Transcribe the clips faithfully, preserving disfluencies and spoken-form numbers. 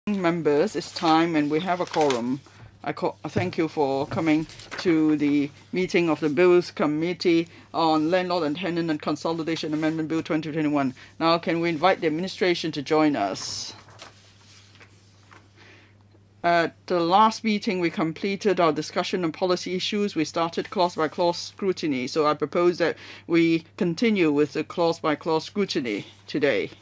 Members, it's time and we have a quorum. I, call, I thank you for coming to the meeting of the Bills Committee on Landlord and Tenant and Consolidation Amendment Bill twenty twenty-one. Now, can we invite the administration to join us? At the last meeting, we completed our discussion on policy issues. We started clause-by-clause scrutiny, so I propose that we continue with the clause-by-clause scrutiny today.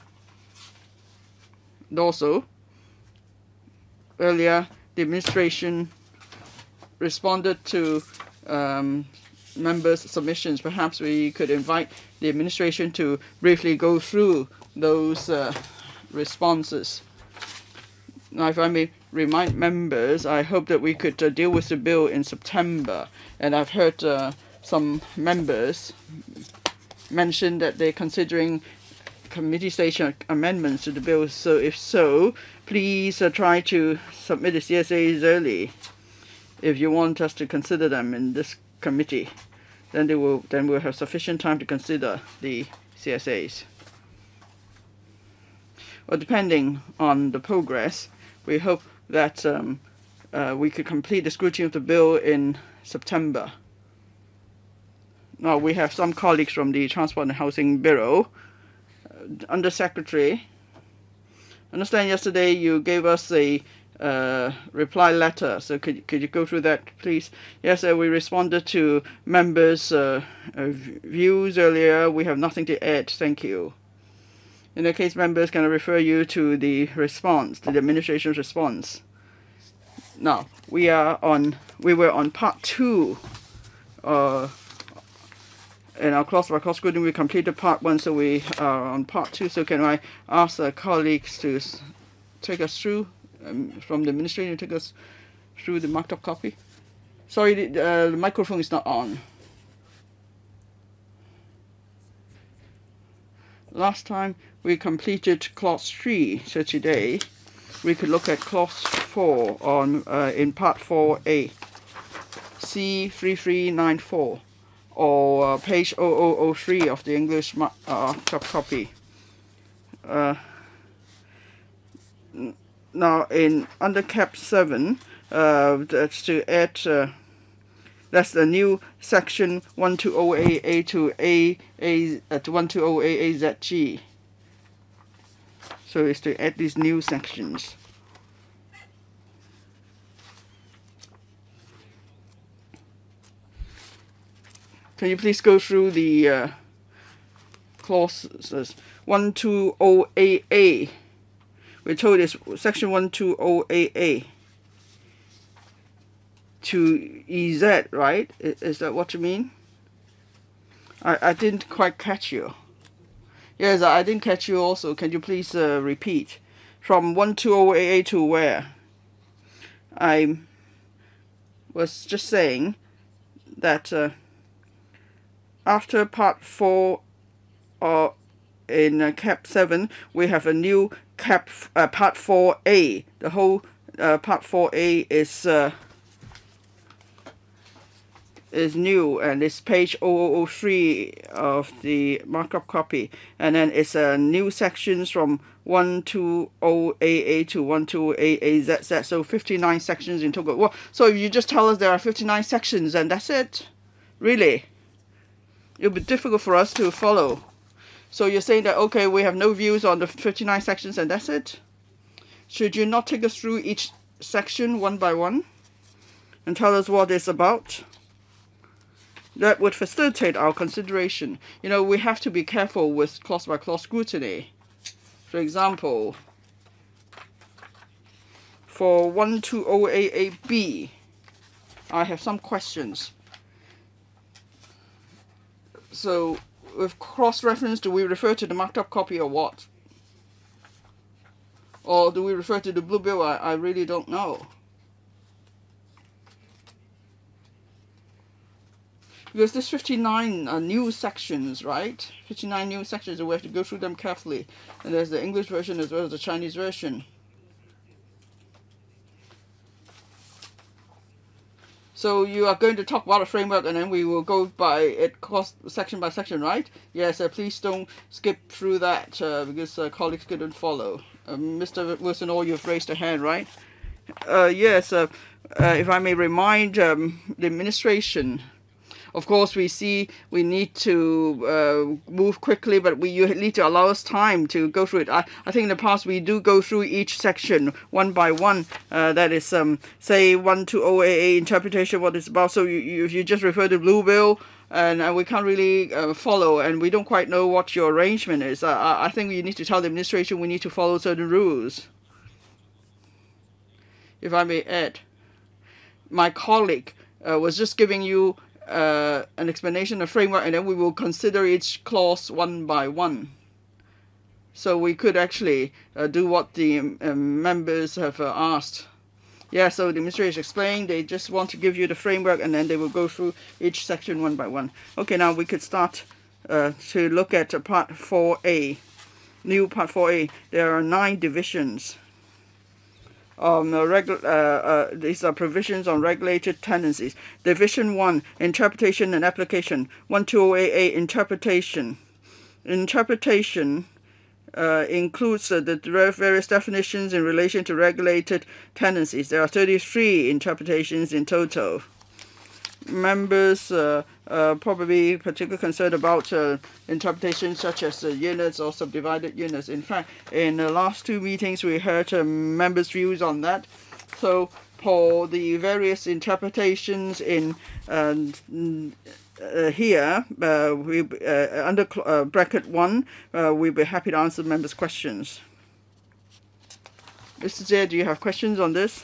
And also, earlier, the administration responded to um, members' submissions. Perhaps we could invite the administration to briefly go through those uh, responses. Now, if I may remind members, I hope that we could uh, deal with the bill in September. And I've heard uh, some members mention that they're considering committee station amendments to the bill. So if so, please uh, try to submit the C S As early if you want us to consider them in this committee. Then they will then we'll have sufficient time to consider the C S As. Well, depending on the progress, we hope that um, uh, we could complete the scrutiny of the bill in September. Now, we have some colleagues from the Transport and Housing Bureau. Uh, Under Secretary, I understand yesterday you gave us a uh, reply letter, so could, could you go through that, please? Yes, uh, we responded to members' uh, uh, views earlier. We have nothing to add. Thank you. In that case, members, can I refer you to the response, to the administration's response? Now, we are on, we were on part two. Uh, in our clause-by-clause scrutiny, we completed part one, so we are on part two. So can I ask uh, colleagues to take us through, um, from the administration, take us through the marked up copy? Sorry, the, uh, the microphone is not on. Last time we completed clause three, so today we could look at clause four on uh, in part four A, C three three nine four, or uh, page zero zero zero three of the English uh, copy. Uh, now, in under cap seven, uh, that's to add. Uh, That's the new section one two zero A A to A A at one two zero A A Z G. So it's to add these new sections. Can you please go through the uh, clauses? one two zero A A. We're told it's section one two zero A A. To E Z, right? Is, is that what you mean? I, I didn't quite catch you. Yes, I didn't catch you also. Can you please uh, repeat? From one two zero A A to where? I was just saying that uh, after part four uh, in uh, cap seven, we have a new cap uh, part four A. The whole uh, part four A is uh, is new, and it's page zero zero zero three of the markup copy, and then it's a uh, new sections from one two zero A A to one two zero A A Z Z, so fifty-nine sections in total. Well, so if you just tell us there are fifty-nine sections and that's it, really, it'll be difficult for us to follow. So you're saying that, okay, we have no views on the fifty-nine sections and that's it? Should you not take us through each section one by one and tell us what it's about? That would facilitate our consideration. You know, we have to be careful with clause-by-clause scrutiny. For example, for one two zero A A B, I have some questions. So, with cross-reference, do we refer to the marked-up copy or what? Or do we refer to the blue bill? I, I really don't know. Because there's fifty-nine uh, new sections, right? fifty-nine new sections, and we have to go through them carefully. And there's the English version as well as the Chinese version. So you are going to talk about a framework, and then we will go by it cost section by section, right? Yes, uh, please don't skip through that uh, because uh, colleagues couldn't follow. uh, Mister Wilson, or you've raised a hand, right? Uh, yes, uh, uh, if I may remind um, the administration, of course we see we need to uh, move quickly, but we you need to allow us time to go through it. I, I think in the past we do go through each section one by one. Uh, that is, um, say, one to O A A interpretation, what it's about. So you, you, if you just refer to Blue Bill, and uh, we can't really uh, follow, and we don't quite know what your arrangement is. Uh, I, I think you need to tell the administration we need to follow certain rules. If I may add, my colleague uh, was just giving you uh, an explanation, a framework, and then we will consider each clause one by one. So we could actually uh, do what the um, members have uh, asked. Yeah, so the administration explained, they just want to give you the framework, and then they will go through each section one by one. Okay, now we could start uh, to look at uh, part four A. New part four A. There are nine divisions. Um, uh, regu uh, uh, these are provisions on regulated tenancies. Division one, interpretation and application. one to O A A, interpretation. Interpretation uh, includes uh, the various definitions in relation to regulated tenancies. There are thirty-three interpretations in total. Members uh, uh, probably particularly concerned about uh, interpretations such as uh, units or subdivided units. In fact, in the last two meetings, we heard uh, members' views on that. So for the various interpretations in uh, uh, here, uh, we uh, under uh, bracket one, uh, we'll be happy to answer members' questions. Mister Jie, do you have questions on this?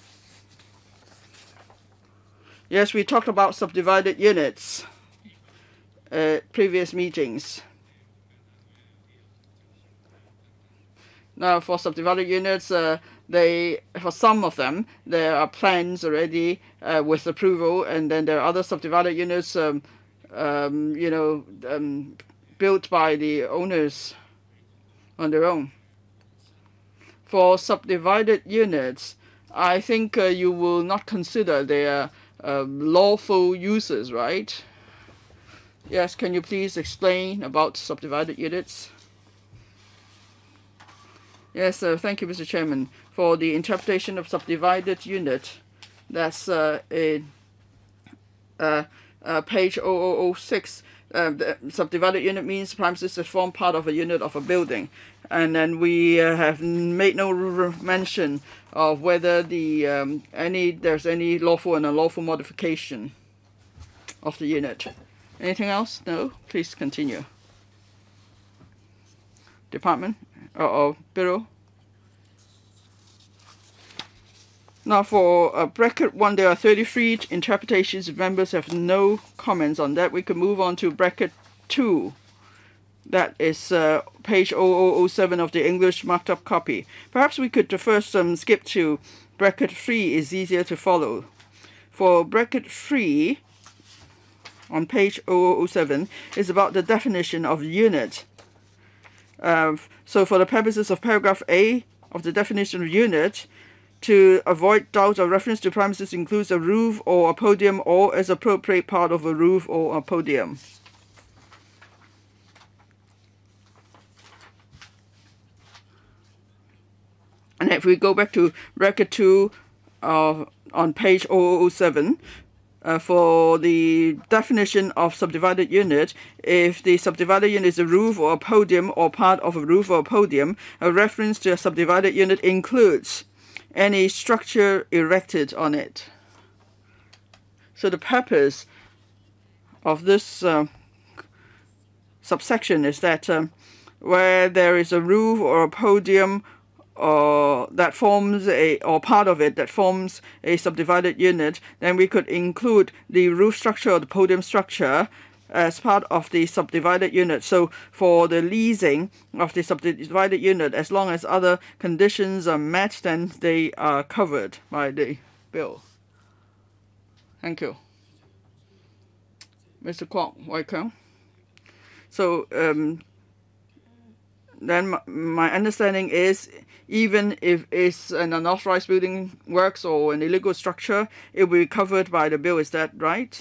Yes, we talked about subdivided units at previous meetings. Now, for subdivided units, uh, they for some of them there are plans already uh, with approval, and then there are other subdivided units, um, um, you know, um, built by the owners on their own. For subdivided units, I think uh, you will not consider their Uh, lawful uses, right? Yes, can you please explain about subdivided units? Yes, uh, thank you, Mister Chairman. For the interpretation of subdivided unit, that's uh, in uh, uh, page zero zero zero six. Uh, the subdivided unit means premises that form part of a unit of a building, and then we uh, have made no mention of whether the um, any there's any lawful and unlawful modification of the unit. Anything else? No. Please continue. Department or, or bureau. Now for uh, bracket one, there are thirty-three interpretations. If members have no comments on that, we could move on to bracket two. That is uh, page zero zero zero seven of the English marked up copy. Perhaps we could uh, first um, skip to bracket three, is easier to follow. For bracket three, on page zero zero zero seven, is about the definition of unit. Uh, so for the purposes of paragraph A of the definition of unit, to avoid doubt, a reference to premises includes a roof or a podium or as appropriate part of a roof or a podium. And if we go back to bracket two uh, on page zero zero zero seven, uh, for the definition of subdivided unit, if the subdivided unit is a roof or a podium or part of a roof or a podium, a reference to a subdivided unit includes any structure erected on it. So the purpose of this uh, subsection is that um, where there is a roof or a podium or that forms a or part of it that forms a subdivided unit, then we could include the roof structure or the podium structure as part of the subdivided unit. So for the leasing of the subdivided unit, as long as other conditions are met, then they are covered by the bill. Thank you. Mister Kwok Wai-Keung. So um, then my, my understanding is, even if it's an unauthorized building works or an illegal structure, it will be covered by the bill. Is that right?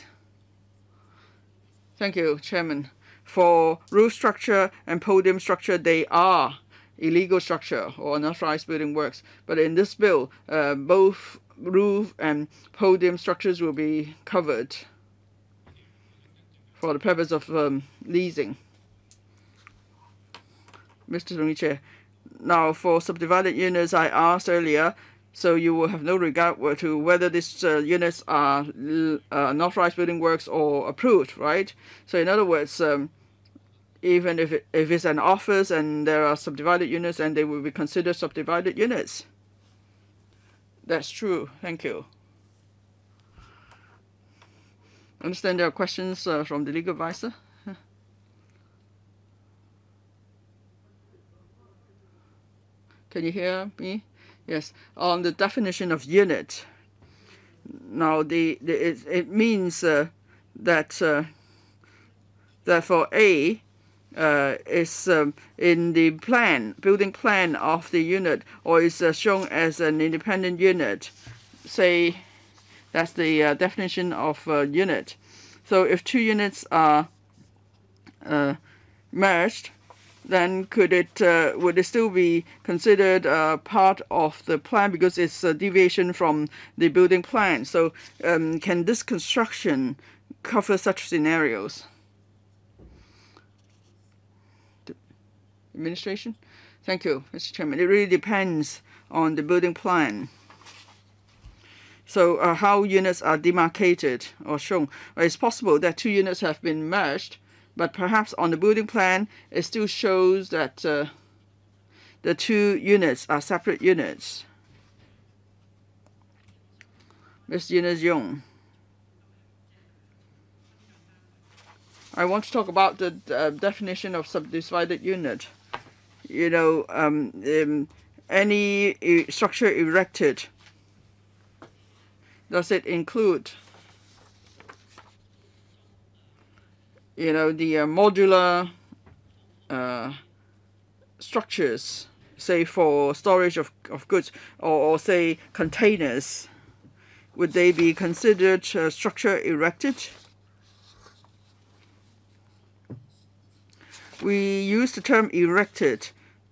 Thank you, Chairman. For roof structure and podium structure, they are illegal structure or unauthorized building works. But in this bill, uh, both roof and podium structures will be covered for the purpose of um, leasing. Mister Tony Chair, now for subdivided units, I asked earlier, so you will have no regard to whether these uh, units are uh, unauthorized building works or approved, right? So in other words, um, even if, it, if it's an office and there are subdivided units, and they will be considered subdivided units. That's true. Thank you. I understand there are questions uh, from the legal advisor. Can you hear me? Yes. On the definition of unit. Now, the, the it, it means uh, that uh, that for A, uh, is um, in the plan, building plan of the unit, or is uh, shown as an independent unit. Say, that's the uh, definition of uh, unit. So if two units are uh, merged, then could it uh, would it still be considered uh, part of the plan because it's a deviation from the building plan? So um, can this construction cover such scenarios? The administration? Thank you, Mister Chairman. It really depends on the building plan. So uh, how units are demarcated or shown. It's possible that two units have been merged, but perhaps on the building plan, it still shows that uh, the two units are separate units. Miz Eunice Young. I want to talk about the uh, definition of subdivided unit. You know, um, um, any e structure erected, does it include, you know, the uh, modular uh, structures, say for storage of, of goods, or, or say containers? Would they be considered uh, structure erected? We use the term erected.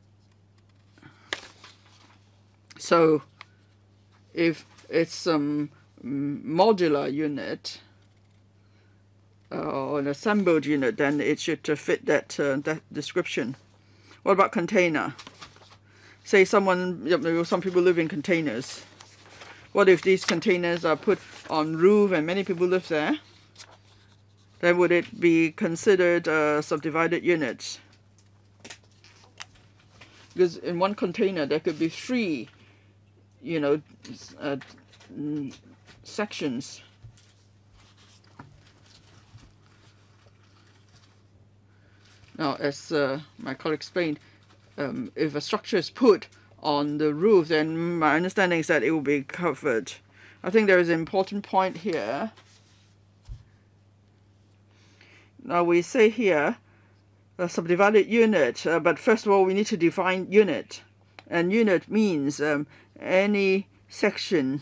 So if it's some um, modular unit, or an assembled unit, then it should uh, fit that, uh, that description. What about container? Say someone, you know, some people live in containers. What if these containers are put on roof and many people live there? Then would it be considered uh, subdivided units? Because in one container there could be three, you know, uh, sections. Now, as uh, my colleague explained, um, if a structure is put on the roof, then my understanding is that it will be covered. I think there is an important point here. Now, we say here, a subdivided unit, uh, but first of all, we need to define unit. And unit means um, any section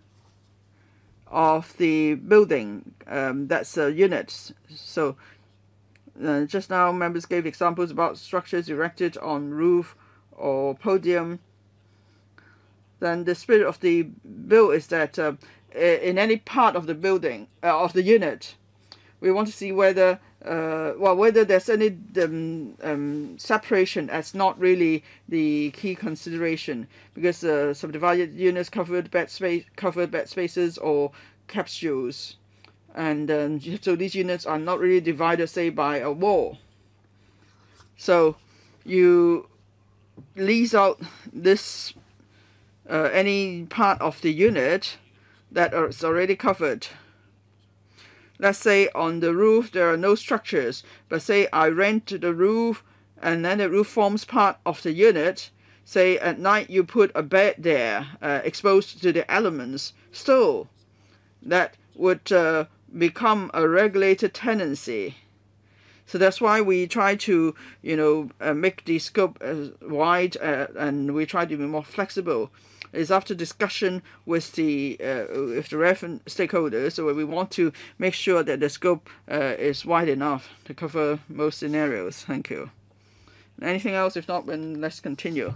of the building um, that's a unit. So, Uh, just now, members gave examples about structures erected on roof or podium. Then the spirit of the bill is that uh, in any part of the building, uh, of the unit, we want to see whether, uh, well, whether there's any um, um, separation. That's not really the key consideration, because uh, subdivided units covered bed space, covered bed spaces or capsules. And um, so these units are not really divided, say, by a wall. So you lease out this uh, any part of the unit that is already covered. Let's say on the roof there are no structures, but say I rent the roof and then the roof forms part of the unit. Say at night you put a bed there uh, exposed to the elements. Still, that would uh, become a regulated tenancy. So that's why we try to, you know, uh, make the scope as wide uh, and we try to be more flexible. It's after discussion with the uh, with the relevant stakeholders, so we want to make sure that the scope uh, is wide enough to cover most scenarios. Thank you. Anything else? If not, then let's continue.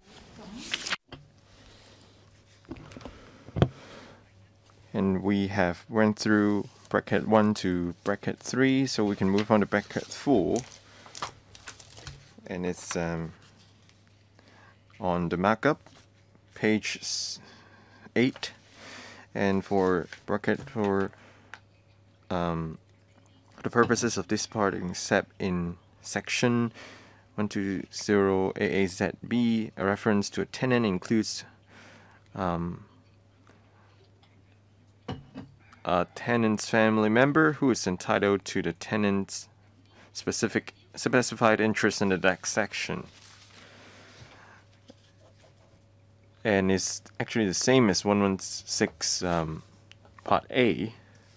And we have went through bracket one to bracket three, so we can move on to bracket four. And it's um, on the markup, page eight. And for bracket four, um, for the purposes of this part, except in section one two zero A A Z B, a reference to a tenant includes um, a tenant's family member who is entitled to the tenant's specific specified interest in the next section. And it's actually the same as one sixteen um, Part A,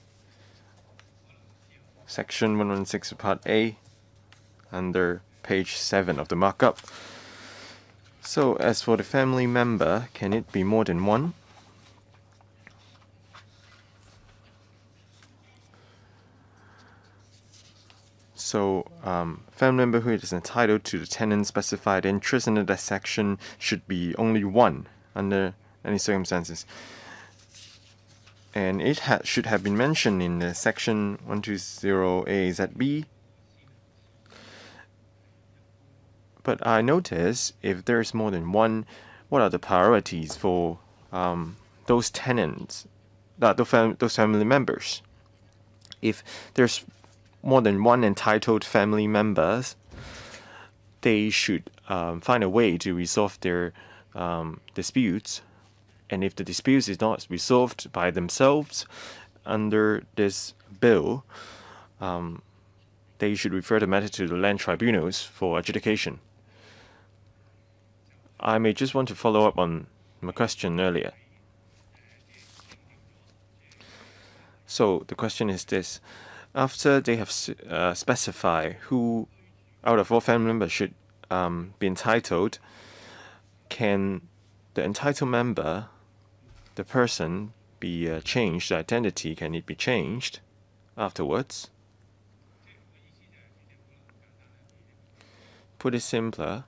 section one sixteen Part A, under page seven of the markup. So as for the family member, can it be more than one? So um, family member who is entitled to the tenant's specified interest in that section should be only one under any circumstances. And it ha should have been mentioned in the section one two zero A Z B. But I notice if there is more than one, what are the priorities for um, those tenants, uh, those, fam those family members? If there's more than one entitled family members, they should um, find a way to resolve their um, disputes. And if the dispute is not resolved by themselves under this bill, um, they should refer the matter to the land tribunals for adjudication. I may just want to follow up on my question earlier. So the question is this. After they have uh, specified who out of all family members should um, be entitled, can the entitled member, the person, be uh, changed, the identity, can it be changed afterwards? Put it simpler,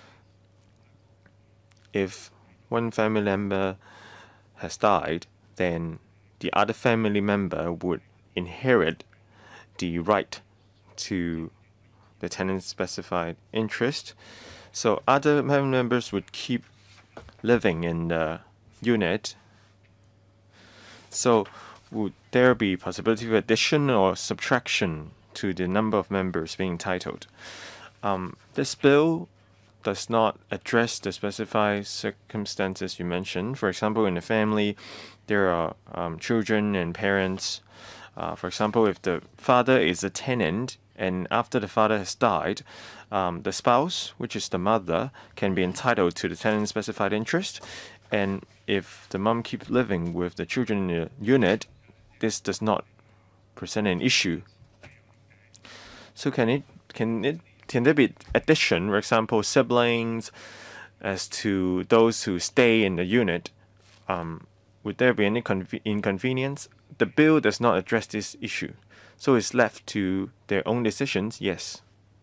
if one family member has died, then the other family member would inherit the right to the tenant's specified interest. So other family members would keep living in the unit. So would there be possibility of addition or subtraction to the number of members being entitled? Um, this bill does not address the specified circumstances you mentioned. For example, in a family, there are um, children and parents. Uh, for example, if the father is a tenant and after the father has died, um, the spouse, which is the mother, can be entitled to the tenant's specified interest. And if the mom keeps living with the children in the unit, this does not present an issue. So can it can it can there be addition, for example, siblings, as to those who stay in the unit? Um, would there be any inconvenience? The bill does not address this issue, so it's left to their own decisions. Yes.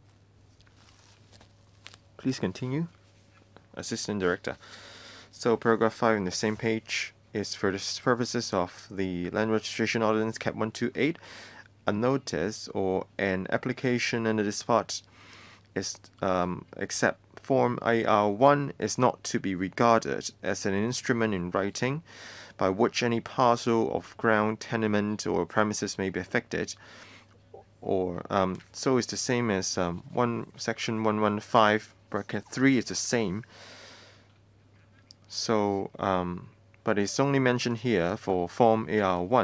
Please continue, Assistant Director. So paragraph five in the same page is for the purposes of the Land Registration Ordinance Cap one two eight. A notice or an application under this part is um, except Form A R one is not to be regarded as an instrument in writing by which any parcel of ground, tenement, or premises may be affected. Or um, so it's the same as um, one section one fifteen bracket three is the same. So, um, but it's only mentioned here for Form A R one.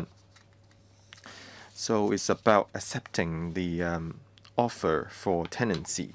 So it's about accepting the um, offer for tenancy.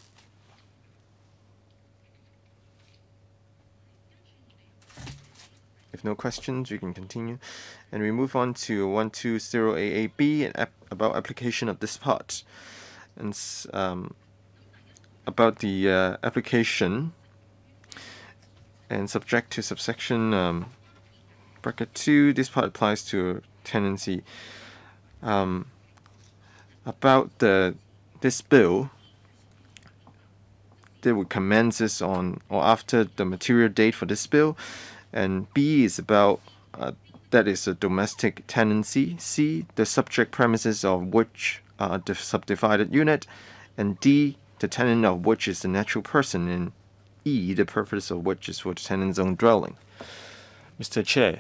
If no questions, we can continue. And we move on to one two zero A A B, and ap about application of this part. And um, about the uh, application, and subject to subsection um, bracket two, this part applies to tenancy. Um, about the this bill, they would commences on or after the material date for this bill. And B is about uh, that is a domestic tenancy. C, the subject premises of which are the subdivided unit. And D, the tenant of which is the natural person. And E, the purpose of which is for the tenant's own dwelling. Mister Chair,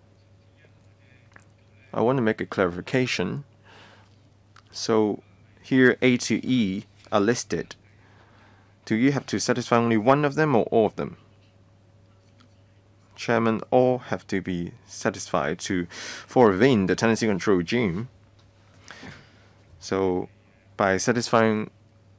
I want to make a clarification. So here A to E are listed. Do you have to satisfy only one of them or all of them? Chairman, all have to be satisfied to fall within the tenancy control regime. So by satisfying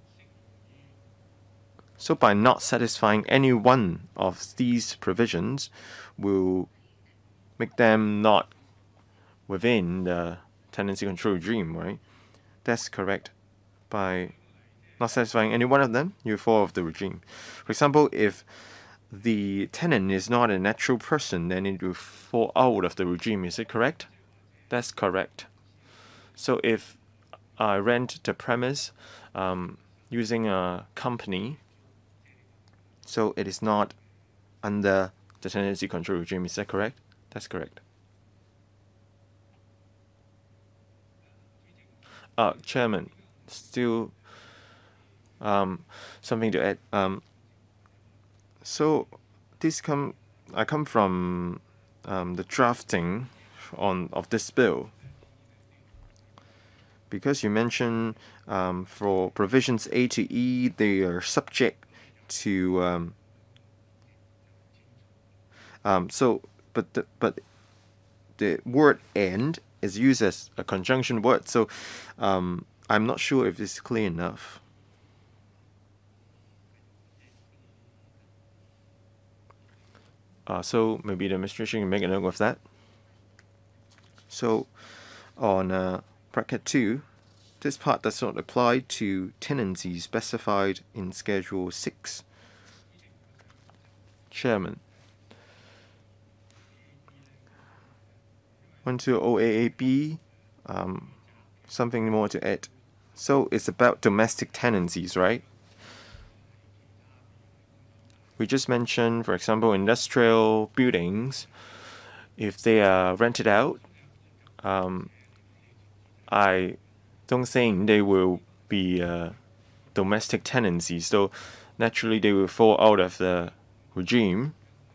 so by not satisfying any one of these provisions will make them not within the tenancy control regime, right? That's correct. By not satisfying any one of them, you fall off the regime. For example, if the tenant is not a natural person, then it will fall out of the regime. Is it correct? That's correct. So if I rent the premise um, using a company, so it is not under the tenancy control regime. Is that correct? That's correct. Uh, Chairman, still um, something to add. Um, so this come, I come from um, the drafting on of this bill, because you mentioned um, for provisions A to E, they are subject to um, um, so, but the, but the word "and" is used as a conjunction word. So um, I'm not sure if it's clear enough. Uh, so maybe the administration can make a note of that. So on uh, bracket two, this part does not apply to tenancy specified in Schedule six. Chairman. one two zero A A B, um, something more to add. So it's about domestic tenancies, right? We just mentioned, for example, industrial buildings, if they are rented out, um, I don't think they will be uh, domestic tenancy. So naturally they will fall out of the regime.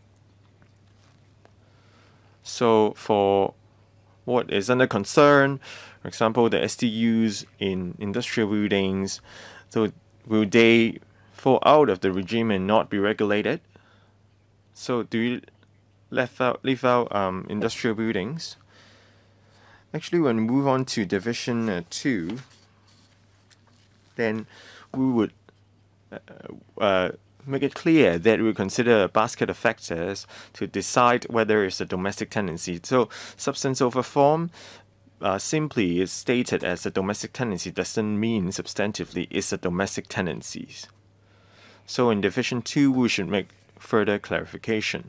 So for what is under concern, for example, the S T Us in industrial buildings, so will they fall out of the regime and not be regulated? So do you leave out, leave out um, industrial buildings? Actually, when we move on to division uh, two, then we would uh, uh, make it clear that we consider a basket of factors to decide whether it's a domestic tenancy. So substance over form uh, simply is stated as a domestic tenancy doesn't mean substantively it's a domestic tenancy. So in division two, we should make further clarification.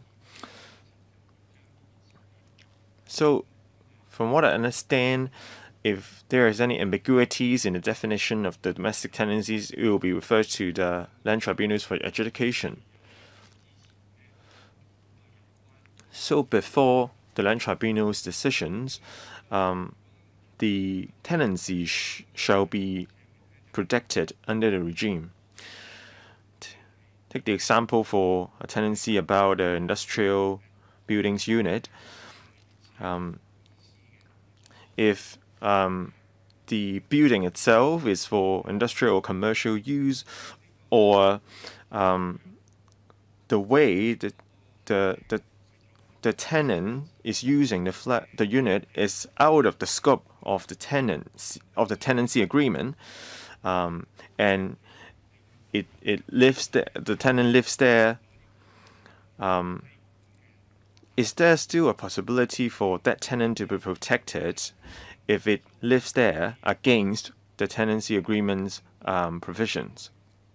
So from what I understand, if there is any ambiguities in the definition of the domestic tenancies, it will be referred to the land tribunals for adjudication. So before the land tribunals' decisions, um, the tenancy sh shall be protected under the regime. Take the example for a tenancy about the industrial buildings unit. Um, if um, the building itself is for industrial or commercial use, or um, the way that the, the the tenant is using the flat the unit is out of the scope of the tenant of the tenancy agreement, um, and it it lives there, the tenant lives there. Um, is there still a possibility for that tenant to be protected if it lives there against the tenancy agreement's um, provisions?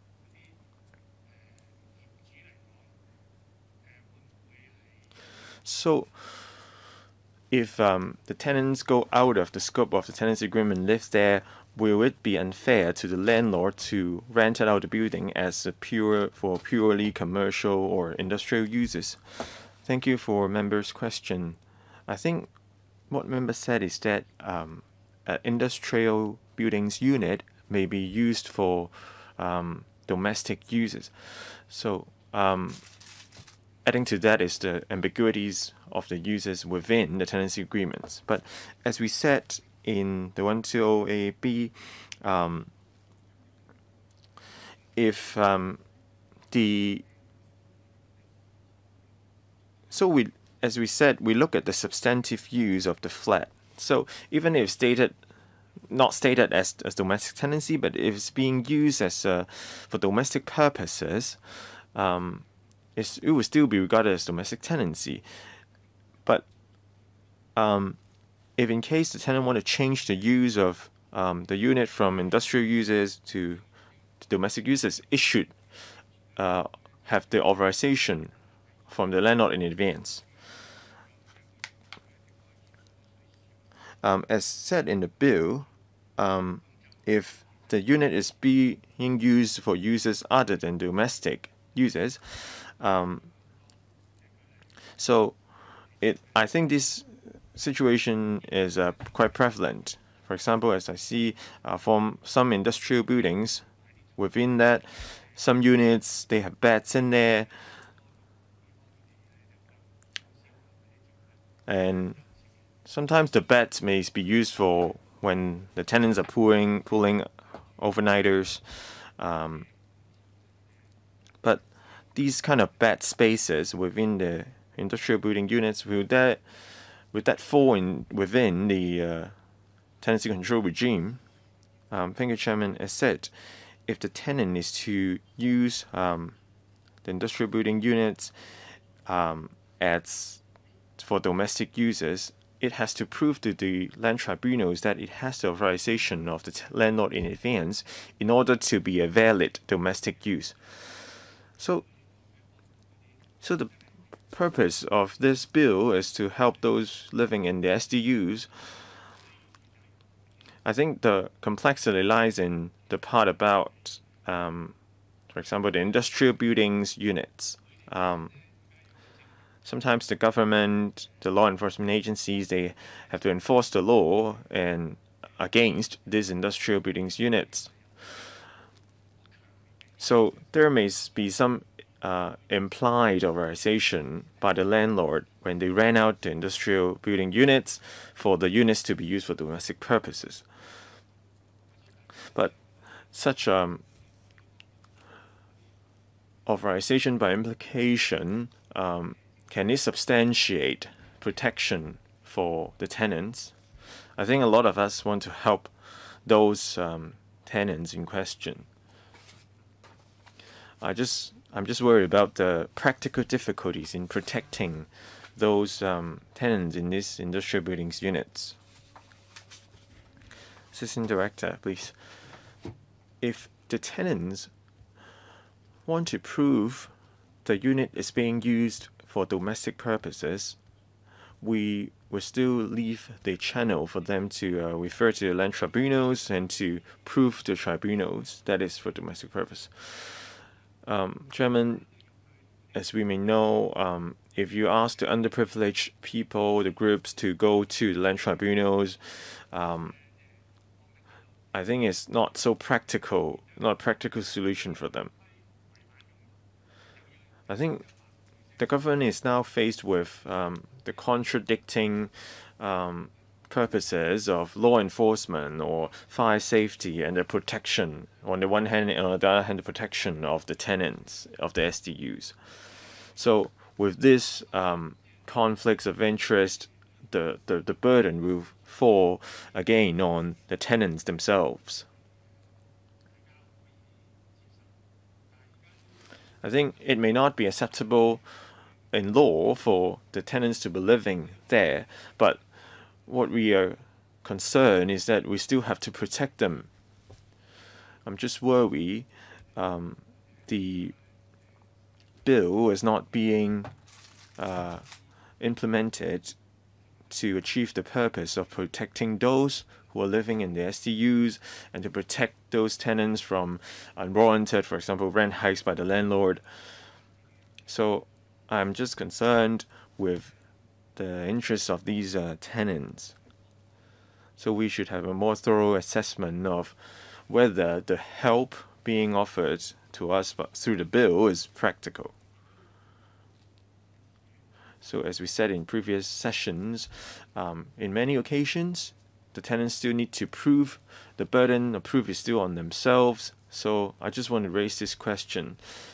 So if um, the tenants go out of the scope of the tenancy agreement and live there, will it be unfair to the landlord to rent out the building as a pure for purely commercial or industrial uses? Thank you for members' question. I think what member said is that um, an industrial buildings unit may be used for um, domestic uses. So um, adding to that is the ambiguities of the uses within the tenancy agreements. But as we said in the one twenty A B, um, if um, the so we as we said, we look at the substantive use of the flat. So even if stated not stated as, as domestic tenancy, but if it's being used as uh, for domestic purposes, um, it's, it would still be regarded as domestic tenancy. But um, if in case the tenant want to change the use of um, the unit from industrial uses to, to domestic uses, it should uh, have the authorization from the landlord in advance. Um, as said in the bill, um, if the unit is being used for uses other than domestic uses, um, so it I think this situation is uh, quite prevalent. For example, as I see uh, from some industrial buildings, within that, some units they have beds in there, and sometimes the beds may be used for when the tenants are pulling, pulling overnighters. Um, but these kind of bed spaces within the industrial building units, will that, will that fall in within the uh, tenancy control regime? Um, thank you, Chairman. As said, if the tenant is to use um, the industrial building units um, as for domestic users, it has to prove to the land tribunals that it has the authorization of the landlord in advance in order to be a valid domestic use. So, so the purpose of this bill is to help those living in the S D Us. I think the complexity lies in the part about, um, for example, the industrial buildings units. Um, Sometimes the government, the law enforcement agencies, they have to enforce the law and against these industrial buildings units. So there may be some uh, implied authorization by the landlord when they rent out the industrial building units for the units to be used for domestic purposes. But such um, authorization by implication, um, can it substantiate protection for the tenants? I think a lot of us want to help those um, tenants in question. I just, I'm just worried about the practical difficulties in protecting those um, tenants in these industrial buildings units. Assistant Director, please. If the tenants want to prove the unit is being used for domestic purposes, we will still leave the channel for them to uh, refer to the land tribunals and to prove to tribunals that is for domestic purpose. Um, Chairman, as we may know, um, if you ask the underprivileged people, the groups, to go to the land tribunals, um, I think it's not so practical, not a practical solution for them. I think the government is now faced with um, the contradicting um, purposes of law enforcement or fire safety and the protection on the one hand, and on the other hand, the protection of the tenants of the S D Us. So with this um, conflicts of interest, the, the, the burden will fall again on the tenants themselves. I think it may not be acceptable in law for the tenants to be living there, but what we are concerned is that we still have to protect them. I'm just worried um, the bill is not being uh, implemented to achieve the purpose of protecting those who are living in the S D Us and to protect those tenants from unwarranted, for example, rent hikes by the landlord. So I'm just concerned with the interests of these uh, tenants. So we should have a more thorough assessment of whether the help being offered to us through the bill is practical. So as we said in previous sessions, um, in many occasions, the tenants still need to prove the burden of proof is still on themselves. So I just want to raise this question.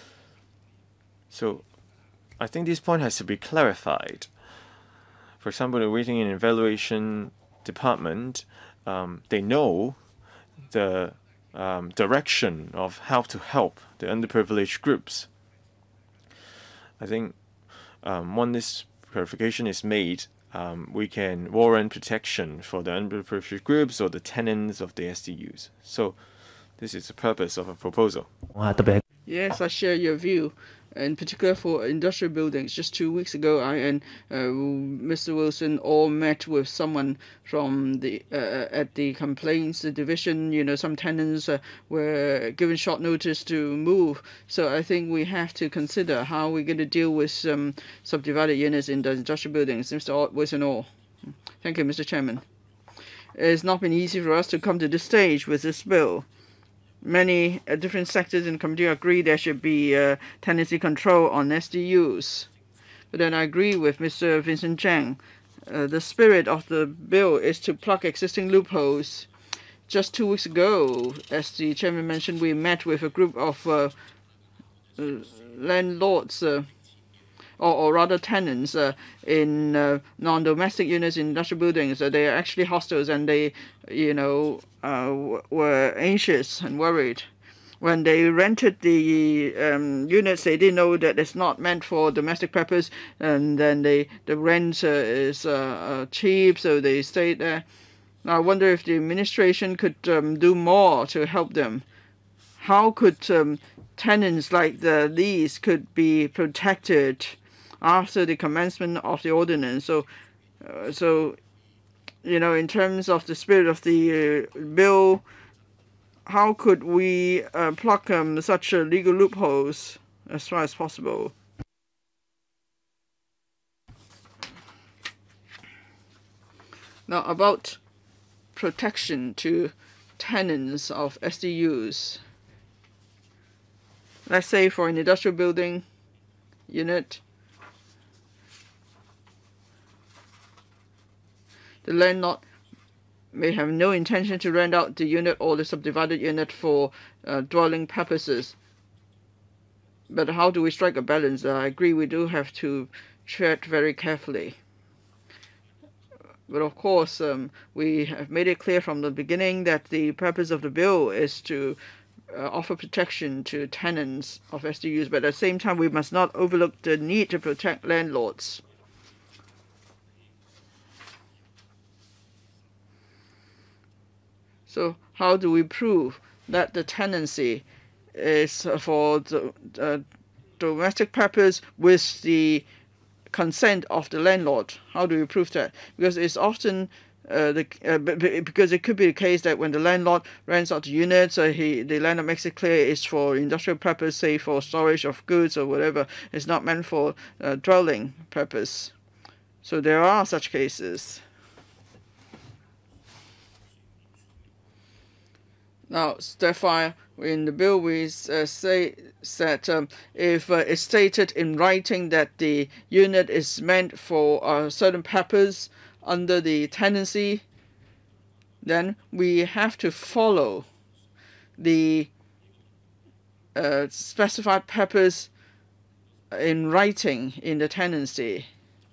So I think this point has to be clarified. For example, the Rating and Evaluation Department, um, they know the um, direction of how to help the underprivileged groups. I think um, when this clarification is made, um, we can warrant protection for the underprivileged groups or the tenants of the S D Us. So this is the purpose of a proposal. Yes, I share your view. In particular for industrial buildings, just two weeks ago, I and uh, Mister Wilson all met with someone from the uh, at the complaints division. You know, some tenants uh, were given short notice to move. So I think we have to consider how we're going to deal with um, subdivided units in the industrial buildings. Mister Wilson, all. Thank you, Mister Chairman. It's not been easy for us to come to this stage with this bill. Many uh, different sectors in the committee agree there should be uh, tenancy control on S D Us. But then I agree with Mister Vincent CHENG. Uh, the spirit of the bill is to plug existing loopholes. Just two weeks ago, as the chairman mentioned, we met with a group of uh, uh, landlords, uh, or, or rather tenants, uh, in uh, non-domestic units in industrial buildings. Uh, they are actually hostels, and they, you know, uh, were anxious and worried. When they rented the um, units, they didn't know that it's not meant for domestic purpose, and then they the rent uh, is uh, uh, cheap, so they stayed there. Now I wonder if the administration could um, do more to help them. How could um, tenants like the, these could be protected after the commencement of the ordinance? So, uh, so you know, in terms of the spirit of the uh, bill, how could we uh, plug um, such uh, legal loopholes as far as possible? Now, about protection to tenants of S D Us. Let's say for an industrial building unit, the landlord may have no intention to rent out the unit or the subdivided unit for uh, dwelling purposes. But how do we strike a balance? Uh, I agree we do have to tread very carefully. But of course, um, we have made it clear from the beginning that the purpose of the bill is to uh, offer protection to tenants of S D Us, but at the same time we must not overlook the need to protect landlords. So how do we prove that the tenancy is for the uh, domestic purpose with the consent of the landlord? How do we prove that? Because it's often uh, the uh, because it could be the case that when the landlord rents out the units, uh, he the landlord makes it clear it's for industrial purpose, say for storage of goods or whatever. It's not meant for uh, dwelling purpose. So there are such cases. Now, therefore, in the bill we uh, say that um, if uh, it's stated in writing that the unit is meant for a certain purpose under the tenancy, then we have to follow the uh, specified purpose in writing in the tenancy.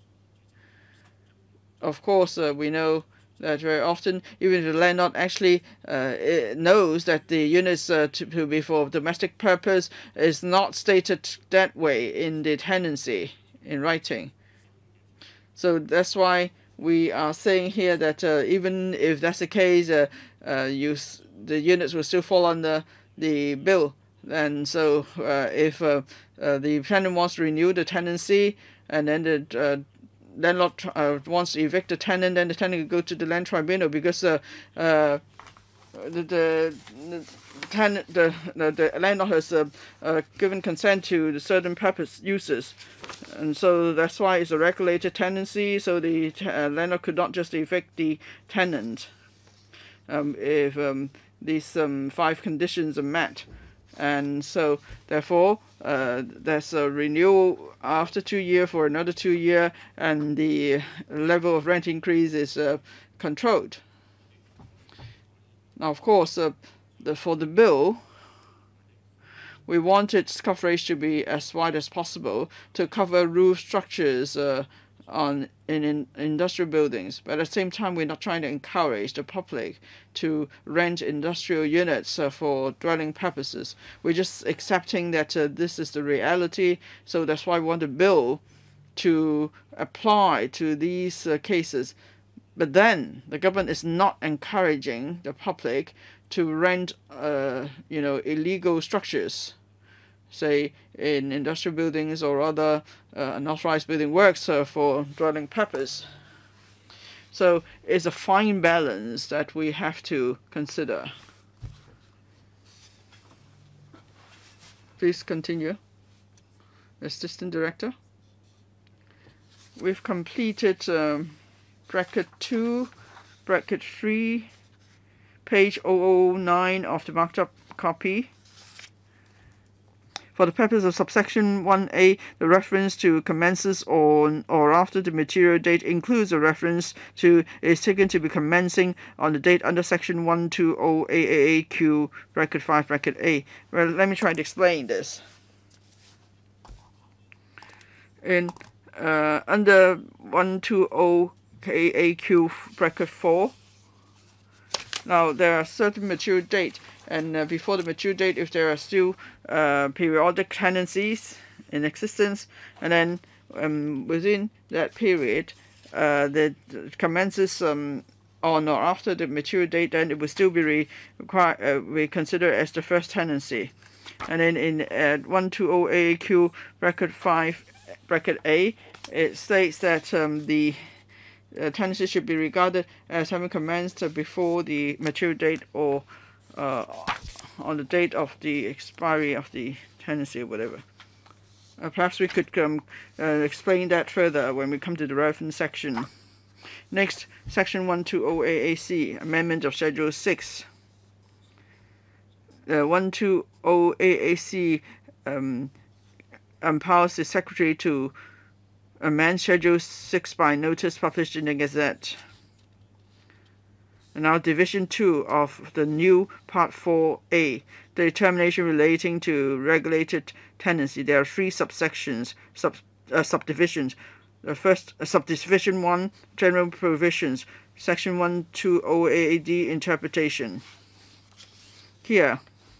Of course, uh, we know that very often, even if the landlord actually uh, knows that the units uh, to, to be for domestic purpose is not stated that way in the tenancy in writing. So that's why we are saying here that uh, even if that's the case, uh, uh, you, the units will still fall under the bill. And so uh, if uh, uh, the tenant wants to renew the tenancy, and then the uh, landlord uh, wants to evict the tenant, then the tenant can go to the land tribunal because uh, uh, the, the, the tenant, the, the, the landlord has uh, uh, given consent to the certain purpose uses, and so that's why it's a regulated tenancy. So the uh, landlord could not just evict the tenant um, if um, these um, five conditions are met, and so therefore uh, there's a renewal after two years for another two year, and the level of rent increase is uh, controlled. Now, of course, uh, the, for the bill, we want its coverage to be as wide as possible to cover roof structures uh, on in, in industrial buildings. But at the same time, we're not trying to encourage the public to rent industrial units uh, for dwelling purposes. We're just accepting that uh, this is the reality. So that's why we want the bill to apply to these uh, cases. But then the government is not encouraging the public to rent, uh, you know, illegal structures, say in industrial buildings or other uh, unauthorized building works uh, for dwelling purpose. So it's a fine balance that we have to consider. Please continue, Assistant Director. We've completed um, bracket two, bracket three, page zero zero nine of the marked up copy. For the purpose of subsection one A, the reference to commences on or after the material date includes a reference to is taken to be commencing on the date under section one twenty A A A Q bracket five bracket A. Well, let me try to explain this. In uh, under one twenty A A Q bracket four, now there are certain mature date, and uh, before the mature date, if there are still uh, periodic tenancies in existence, and then um, within that period, uh, that commences um, on or after the mature date, then it will still be re required, uh, we consider as the first tenancy. And then in uh, one twenty A A Q bracket five bracket A, it states that um, the Uh, tenancy should be regarded as having commenced uh, before the mature date or uh, on the date of the expiry of the tenancy or whatever. Uh, perhaps we could um, uh, explain that further when we come to the reference section. Next, section one twenty A A C, amendment of Schedule six. Uh, one twenty A A C um, empowers the Secretary to amend Schedule six by notice published in the Gazette. And now Division two of the new Part four A, the determination relating to regulated tenancy. There are three subsections, sub, uh, subdivisions. The first, uh, subdivision one, general provisions, section one twenty A A D, interpretation. Here,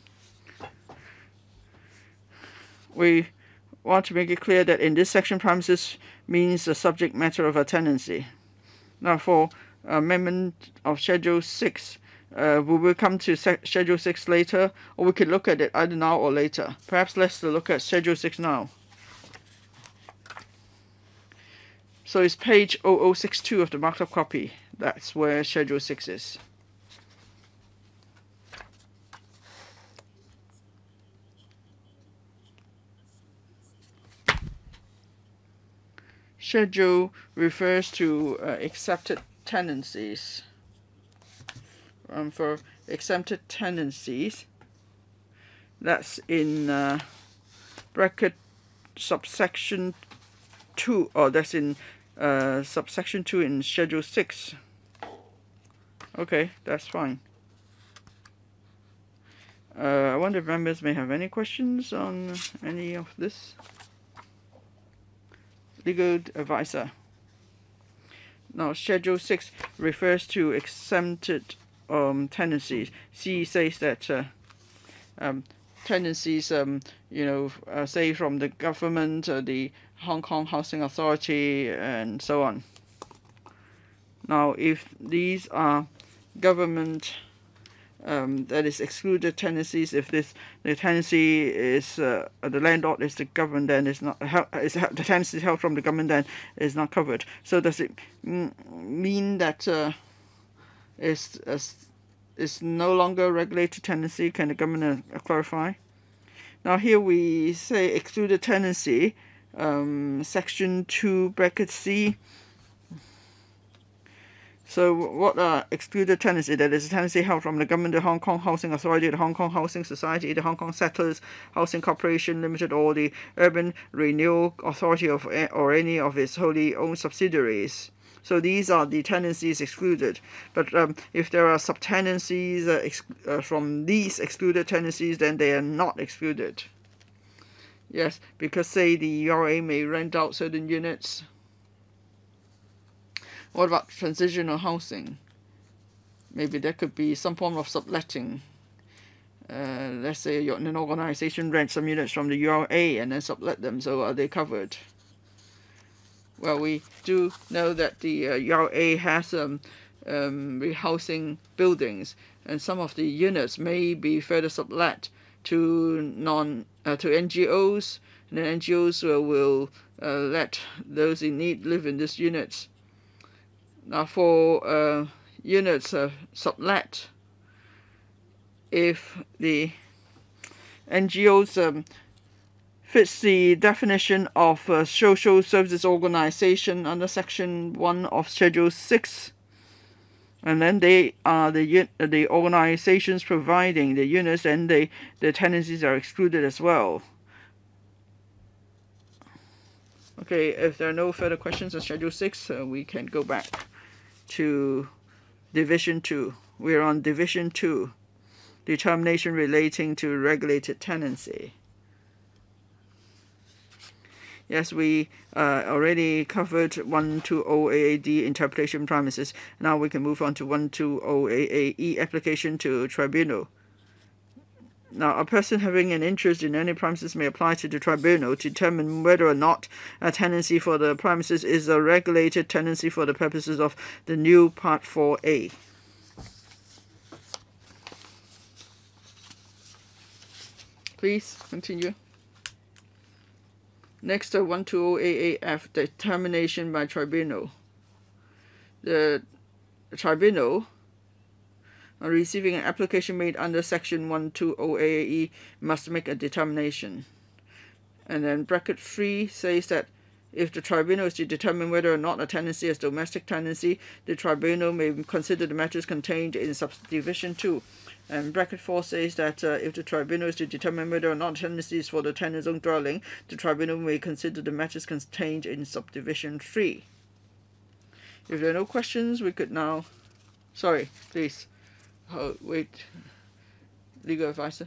we want to make it clear that in this section, premises means the subject matter of a tenancy. Now, for amendment of Schedule six, uh, we will come to Schedule six later, or we could look at it either now or later. Perhaps let's look at Schedule six now. So it's page zero zero six two of the marked up copy. That's where Schedule six is. Schedule refers to uh, accepted tenancies. Um, for accepted tenancies, that's in uh, bracket subsection two, or that's in uh, subsection two in Schedule six. Okay, that's fine. Uh, I wonder if members may have any questions on any of this. Legal advisor. Now, Schedule six refers to exempted um, tenancies. C says that uh, um, tenancies, um, you know, uh, say from the government, uh, the Hong Kong Housing Authority, and so on. Now, if these are government um, that is excluded tenancies. If this the tenancy is uh, the landlord is the government, then it's not is the tenancy is held from the government, then is not covered. So does it mean that uh, is is no longer regulated tenancy? Can the government uh, clarify? Now here we say excluded tenancy, um, section two bracket C. So what are excluded tenancy? That is a tenancy held from the government, the Hong Kong Housing Authority, the Hong Kong Housing Society, the Hong Kong Settlers Housing Corporation Limited, or the Urban Renewal Authority of or any of its wholly owned subsidiaries. So these are the tenancies excluded. But um, if there are subtenancies uh, ex uh, from these excluded tenancies, then they are not excluded. Yes, because say the U R A may rent out certain units. What about transitional housing? Maybe there could be some form of subletting. Uh, let's say an organization rents some units from the U R A and then sublet them, so are they covered? Well, we do know that the uh, U R A has um, um, rehousing buildings, and some of the units may be further sublet to non uh, to N G Os, and then N G Os will, will uh, let those in need live in these units. Now, for uh, units uh, sublet, if the N G Os um, fits the definition of a social services organization under Section one of Schedule six, and then they are the the organizations providing the units, and they, the tenancies are excluded as well. Okay, if there are no further questions on Schedule six, uh, we can go back to Division two. We're on Division two, determination relating to regulated tenancy. Yes, we uh, already covered one twenty A A D interpretation premises. Now we can move on to one twenty A A E application to tribunal. Now, a person having an interest in any premises may apply to the tribunal to determine whether or not a tenancy for the premises is a regulated tenancy for the purposes of the new Part four A. Please continue. Next, uh, one twenty A A F, determination by tribunal. The tribunal, on receiving an application made under Section one twenty A A E, must make a determination. And then bracket three says that if the tribunal is to determine whether or not a tenancy is domestic tenancy, the tribunal may consider the matters contained in subdivision two. And bracket four says that uh, if the tribunal is to determine whether or not tenancy is for the tenant's own dwelling, the tribunal may consider the matters contained in subdivision three. If there are no questions, we could now... Sorry, please. Oh, wait. Legal advisor.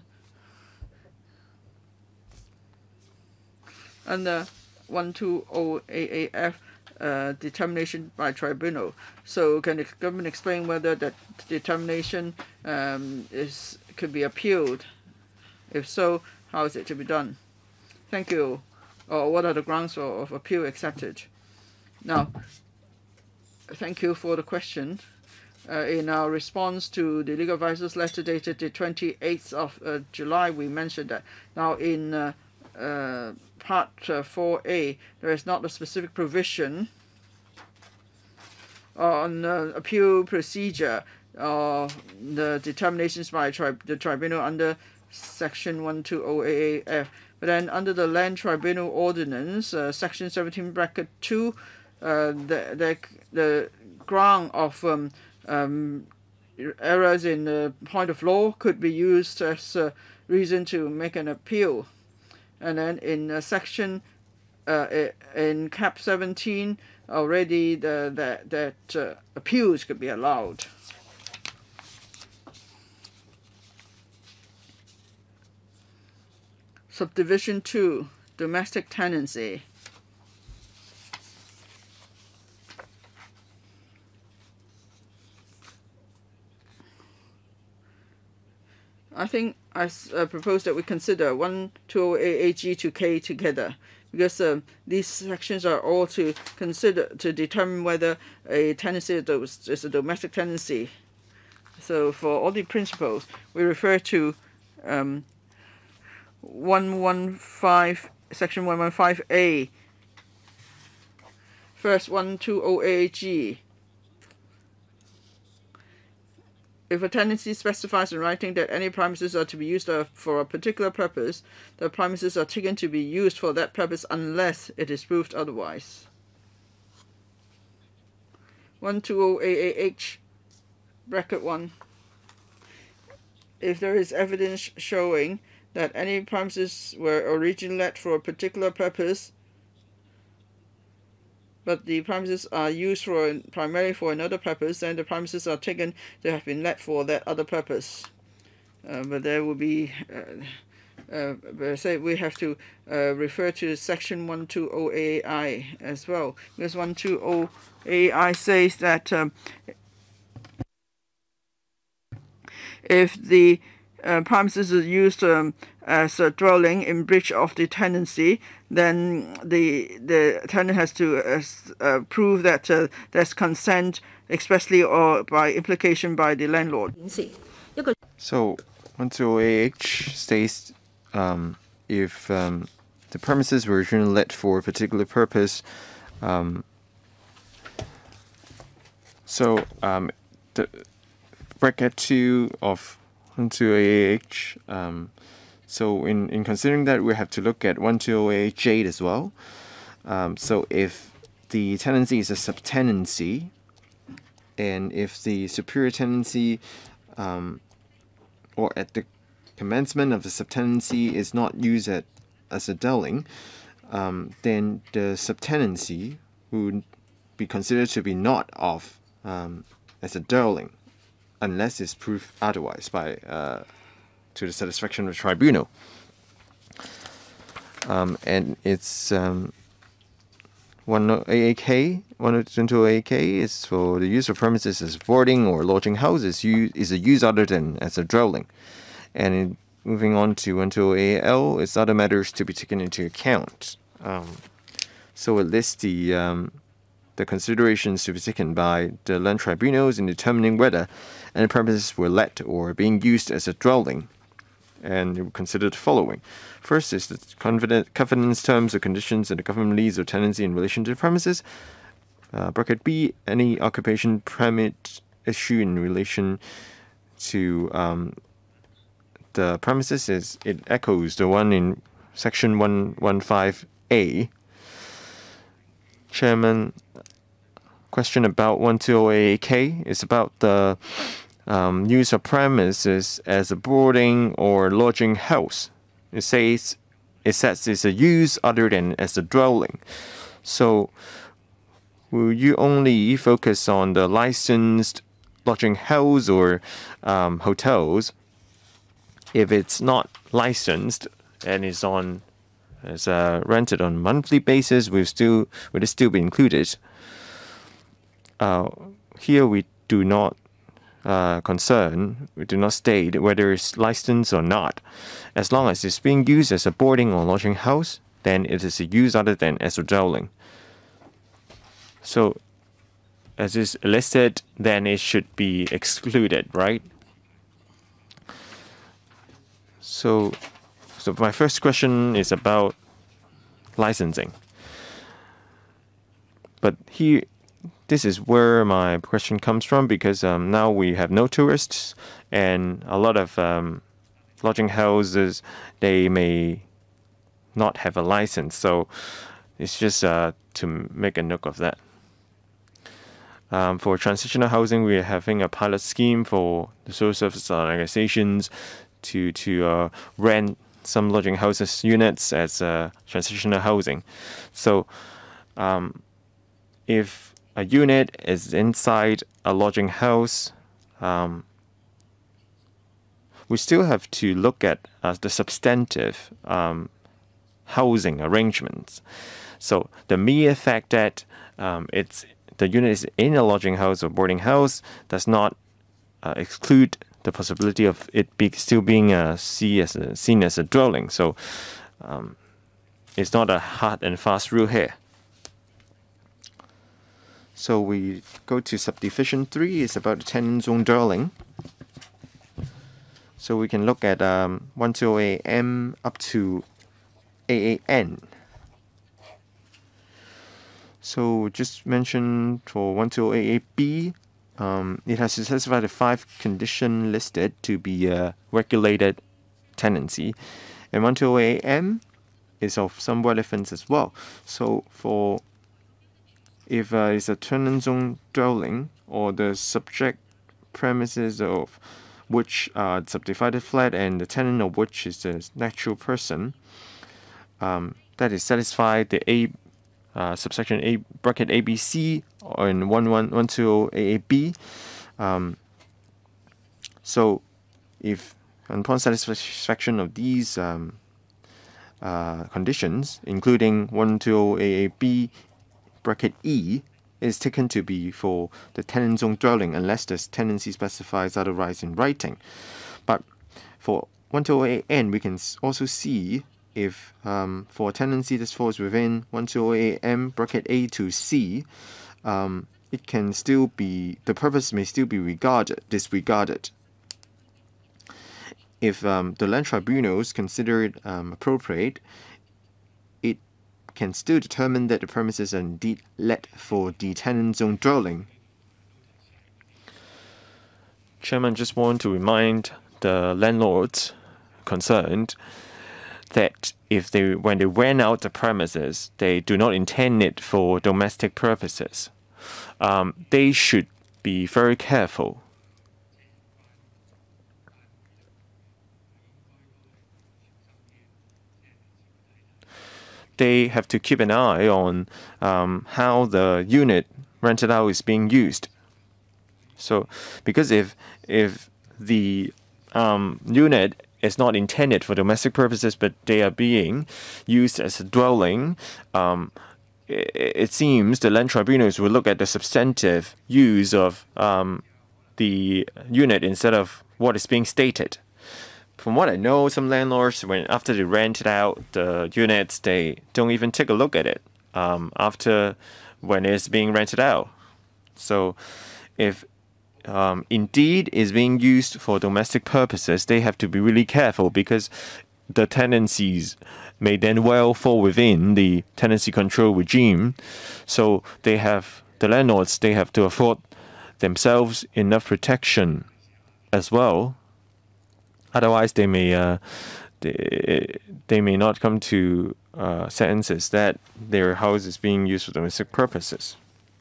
Under one twenty A A F, uh, determination by tribunal. So can the government explain whether that determination um, is could be appealed? If so, how is it to be done? Thank you. Or what are the grounds for, of appeal accepted? Now, thank you for the question. Uh, in our response to the legal advisor's letter dated the twenty-eighth of uh, July, we mentioned that now in uh, uh, Part uh, four A, there is not a specific provision on uh, appeal procedure or the determinations by tri the tribunal under Section one twenty A A F. But then under the Land Tribunal Ordinance, uh, Section seventeen bracket two, uh, the, the, the ground of um, um, errors in the point of law could be used as a reason to make an appeal. And then in uh, section uh, in cap seventeen, already the, the, that uh, appeals could be allowed. Subdivision two, domestic tenancy. I think I uh, propose that we consider one twenty A A G to K together, because um, these sections are all to consider to determine whether a tenancy is a domestic tenancy. So for all the principles, we refer to um, one fifteen, section one fifteen A, first one twenty A G. If a tenancy specifies in writing that any premises are to be used for a particular purpose, the premises are taken to be used for that purpose unless it is proved otherwise. one twenty A A H, bracket one. If there is evidence showing that any premises were originally let for a particular purpose, but the premises are used for primarily for another purpose, then the premises are taken to have been let for that other purpose. Uh, but there will be, uh, uh, but say we have to uh, refer to section one twenty A I as well, because one twenty A I says that um, if the uh, premises are used um, as a dwelling in breach of the tenancy, then the the tenant has to uh, uh, prove that uh, there's consent expressly or by implication by the landlord. So one twenty A H states um, if um, the premises were originally let for a particular purpose, um, so um, the bracket two of one twenty A H, um, so in, in considering that, we have to look at one twenty A H eight as well. Um, so if the tenancy is a subtenancy, and if the superior tenancy um, or at the commencement of the subtenancy is not used at, as a dwelling, um, then the subtenancy would be considered to be not of um, as a dwelling, unless it's proved otherwise by uh, to the satisfaction of the tribunal. Um, and it's um, one A A K, one twenty A A K is for the use of premises as boarding or lodging house is, use, is a use other than as a dwelling. And in, moving on to one twenty A L, it's other matters to be taken into account. Um, so it lists the um, the considerations to be taken by the land tribunals in determining whether any premises were let or being used as a dwelling. And you consider the following. First is the covenants, terms, or conditions of the government lease or tenancy in relation to the premises. Uh, bracket B, any occupation permit issue in relation to um, the premises is it echoes the one in section one fifteen A. Chairman, question about one twenty A A K is about the um, use of premises as a boarding or lodging house. It says it says it's a use other than as a dwelling. So will you only focus on the licensed lodging house or um, hotels? If it's not licensed and is on as uh, rented on a monthly basis, will still will it still be included? Uh, here we do not uh, concern, we do not state whether it's licensed or not. As long as it's being used as a boarding or lodging house, then it is a use other than as a dwelling. So, as is listed, then it should be excluded, right? So, so my first question is about licensing. But here, this is where my question comes from, because um, now we have no tourists, and a lot of um, lodging houses, they may not have a license. So it's just uh, to make a note of that. Um, for transitional housing, we are having a pilot scheme for the social service organizations to to uh, rent some lodging houses units as uh, transitional housing. So um, if a unit is inside a lodging house, um, we still have to look at uh, the substantive um, housing arrangements. So the mere fact that um, it's the unit is in a lodging house or boarding house does not uh, exclude the possibility of it be, still being uh, see as a, seen as a dwelling. So um, it's not a hard and fast rule here. So we go to subdivision three. It's about the tenant's own dwelling. So we can look at um, one two zero A M up to A A N. So just mention for one two zero A A B, um, it has to satisfy the five conditions listed to be a regulated tenancy. And one two zero A M is of some relevance as well. So for if uh, it's a tenant zone dwelling or the subject premises of which are subdivided flat and the tenant of which is a natural person, um, that is satisfied the A uh, subsection A bracket A B C or in one one one two zero A A B. Um, so if upon satisfaction of these um, uh, conditions, including one two zero A A B bracket E, is taken to be for the tenant zone dwelling unless the tenancy specifies otherwise in writing. But for one two zero A N, we can also see if um, for a tenancy that falls within one two zero A M bracket A to C, um, it can still be, the purpose may still be regarded, disregarded. If um, the land tribunals consider it um, appropriate, it can still determine that the premises are indeed let for the tenant zone dwelling. Chairman, just want to remind the landlords concerned that if they, when they rent out the premises, they do not intend it for domestic purposes. Um, they should be very careful. They have to keep an eye on um, how the unit rented out is being used. So, because if if the um, unit is not intended for domestic purposes, but they are being used as a dwelling, um, it, it seems the land tribunals will look at the substantive use of um, the unit instead of what is being stated. From what I know, some landlords, when after they rented out the units, they don't even take a look at it um, after when it's being rented out. So, if um, indeed is being used for domestic purposes, they have to be really careful because the tenancies may then well fall within the tenancy control regime. So they have the landlords they have to afford themselves enough protection as well. Otherwise, they may uh, they, they may not come to uh, sentences that their house is being used for domestic purposes.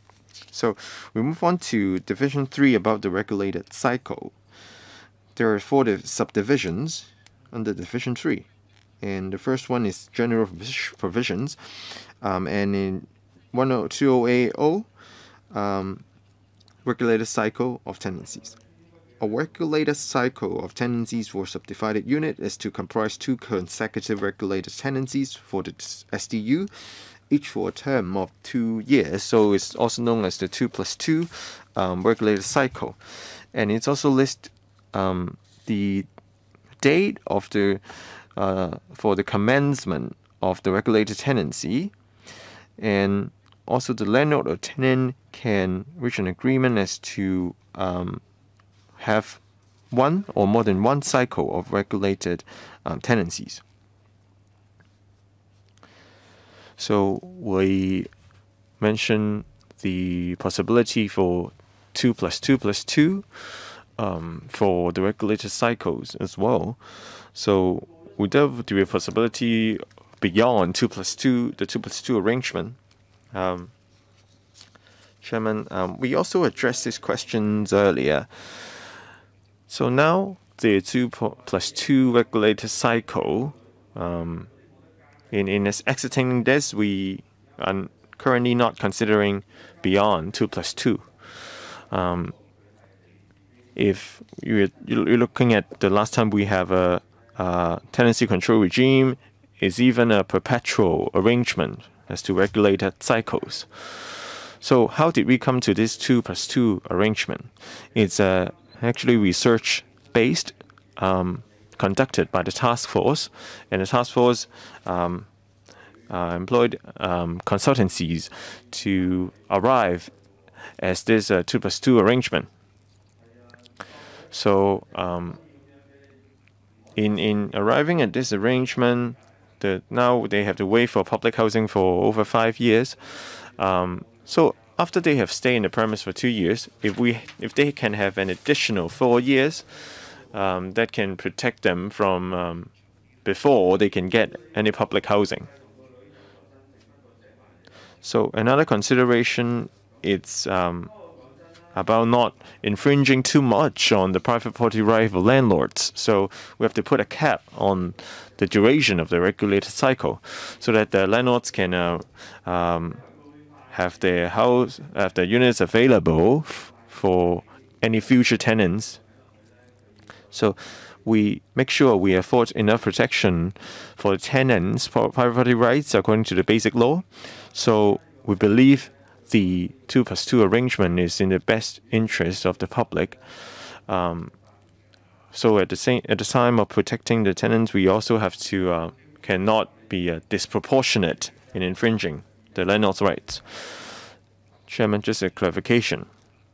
So we move on to division three about the regulated cycle. There are four subdivisions under division three, and the first one is general provisions, um, and in one oh two oh A O, um, regulated cycle of tenancies. A regulated cycle of tenancies for subdivided unit is to comprise two consecutive regulated tenancies for the S D U, each for a term of two years. So it's also known as the two plus two um, regulated cycle. And it's also lists um, the date of the uh, for the commencement of the regulated tenancy, and also the landlord or tenant can reach an agreement as to um, have one or more than one cycle of regulated um, tenancies. So we mentioned the possibility for two plus two plus two um, for the regulated cycles as well. So we delve into a possibility beyond two plus two, the two plus two arrangement. Um, Chairman, um, we also addressed these questions earlier. So now the two plus two regulated cycle, um, in, in exiting this, we are currently not considering beyond two plus two. Um, if you're, you're looking at the last time we have a, a tenancy control regime, is even a perpetual arrangement as to regulated cycles. So how did we come to this two plus two arrangement? It's a actually research-based, um, conducted by the task force, and the task force um, uh, employed um, consultancies to arrive as this uh, two plus two arrangement. So um, in, in arriving at this arrangement, the, now they have to wait for public housing for over five years. Um, so after they have stayed in the premise for two years, if we if they can have an additional four years, um, that can protect them from um, before they can get any public housing. So another consideration, it's um, about not infringing too much on the private property right of landlords. So we have to put a cap on the duration of the regulated cycle, so that the landlords can uh, um, have their house, have their units available for any future tenants. So we make sure we afford enough protection for the tenants' private property rights according to the basic law. So we believe the two plus two arrangement is in the best interest of the public. Um, so at the same at the time of protecting the tenants, we also have to uh, cannot be uh, disproportionate in infringing the landlord's rights. Chairman, just a clarification.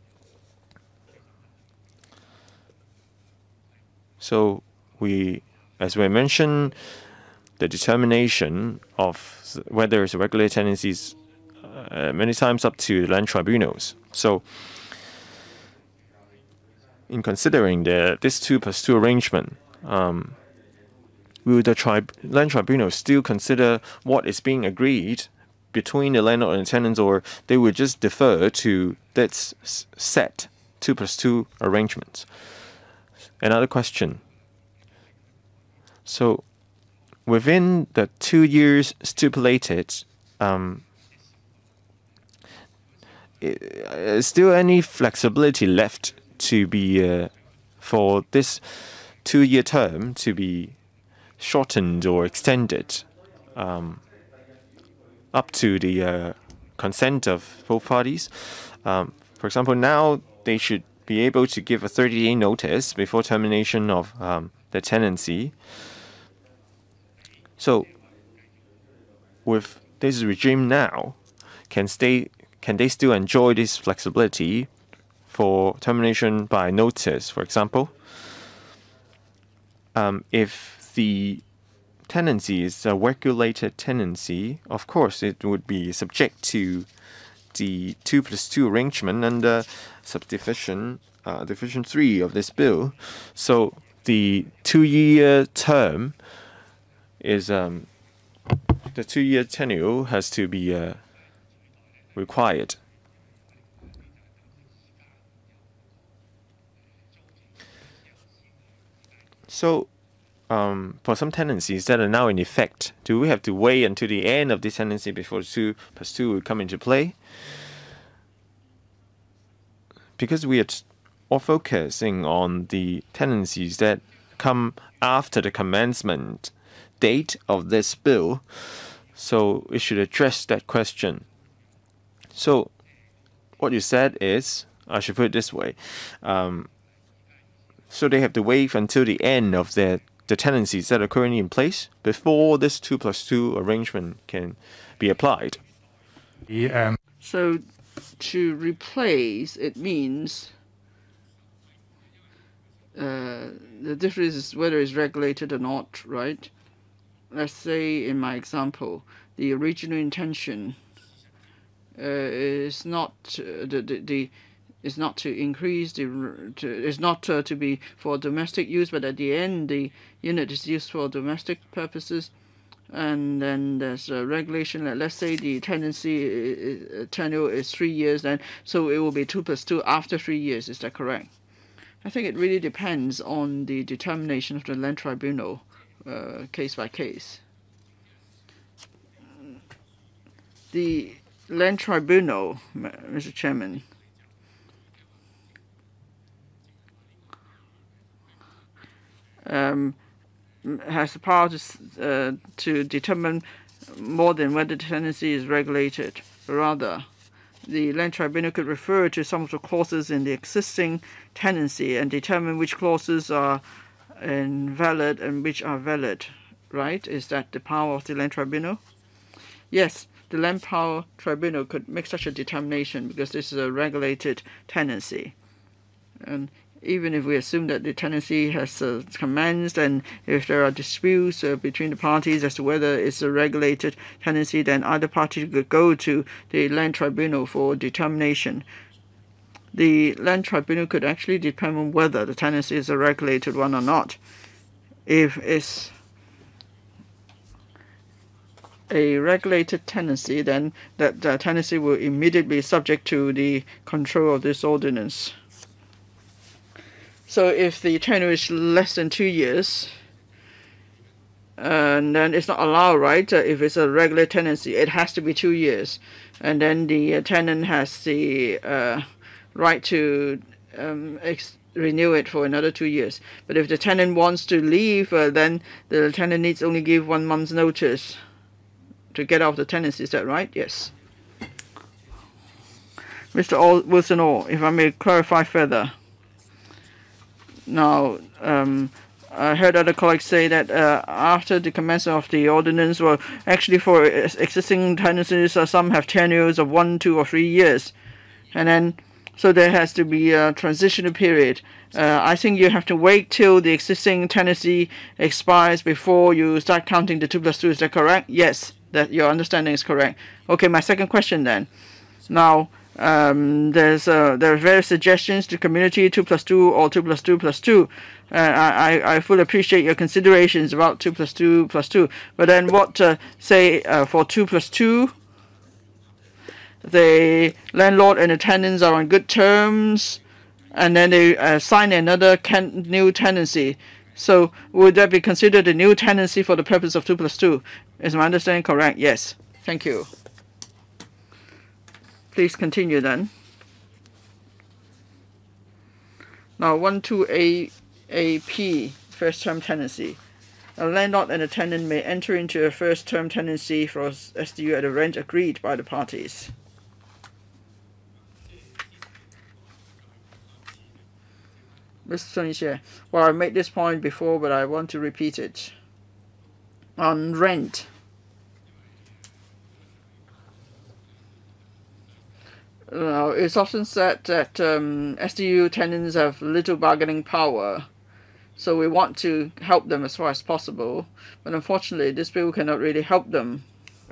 So we, as we mentioned, the determination of whether it's a regulated tenancy is uh, many times up to land tribunals. So in considering the this two plus two arrangement, um, will the tri land tribunal still consider what is being agreed between the landlord and tenants, or they would just defer to that set two plus two arrangements? Another question. So within the two years stipulated, um, is still any flexibility left to be uh, for this two-year term to be shortened or extended um, up to the uh, consent of both parties? Um, for example, now they should be able to give a thirty-day notice before termination of um, the tenancy. So with this regime now, can stay can they still enjoy this flexibility for termination by notice, for example? Um, if the tenancy is a regulated tenancy, of course it would be subject to the two plus two arrangement under subdivision uh, division three of this bill. So the two-year term is um, the two-year tenure has to be uh, required. So um, for some tenancies that are now in effect, do we have to wait until the end of this tenancy before two plus two will come into play? Because we are all focusing on the tenancies that come after the commencement date of this bill, so it should address that question. So what you said is, I should put it this way, um, so they have to wait until the end of the, the tenancies that are currently in place before this two plus two arrangement can be applied. Yeah, um, So to replace, it means uh, the difference is whether it's regulated or not, right? Let's say in my example, the original intention uh, is not uh, the, the the is not to increase the to, is not uh, to be for domestic use, but at the end the unit is used for domestic purposes. And then there's a regulation that, let's say the tenancy uh, tenure is three years, then so it will be two plus two after three years. Is that correct? I think it really depends on the determination of the land tribunal, uh, case by case. The land tribunal, Mister Chairman, um, has the power to, uh, to determine more than whether the tenancy is regulated. Rather, the land tribunal could refer to some of the clauses in the existing tenancy and determine which clauses are invalid and which are valid. Right? Is that the power of the land tribunal? Yes, the land power tribunal could make such a determination because this is a regulated tenancy. And even if we assume that the tenancy has uh, commenced, and if there are disputes uh, between the parties as to whether it's a regulated tenancy, then either party could go to the land tribunal for determination. The land tribunal could actually determine whether the tenancy is a regulated one or not. If it's a regulated tenancy, then that the tenancy will immediately be subject to the control of this ordinance. So if the tenure is less than two years, and then it's not allowed, right? Uh, if it's a regular tenancy, it has to be two years, and then the uh, tenant has the uh, right to um, ex renew it for another two years. But if the tenant wants to leave, uh, then the tenant needs only give one month's notice to get out of the tenancy. Is that right? Yes. Mister Wilson, if I may clarify further. Now, um, I heard other colleagues say that uh, after the commencement of the ordinance, well, actually for existing tenancies, uh, some have tenures of one, two, or three years, and then so there has to be a transitional period. Uh, I think you have to wait till the existing tenancy expires before you start counting the two plus two. Is that correct? Yes, that your understanding is correct. Okay, my second question then. Now, Um, there's uh, there are various suggestions to community two plus two or two plus two plus two. Uh, I I fully appreciate your considerations about two plus two plus two. But then what uh, say uh, for two plus two? The landlord and the tenants are on good terms, and then they uh, sign another can new tenancy. So would that be considered a new tenancy for the purpose of two plus two? Is my understanding correct? Yes. Thank you. Please continue then. Now, one two A A P, first term tenancy. A landlord and a tenant may enter into a first term tenancy for S D U at a rent agreed by the parties. Mister Sunny, well, I made this point before, but I want to repeat it. On rent. Now, it's often said that um, S D U tenants have little bargaining power, so we want to help them as far as possible. But unfortunately, this bill cannot really help them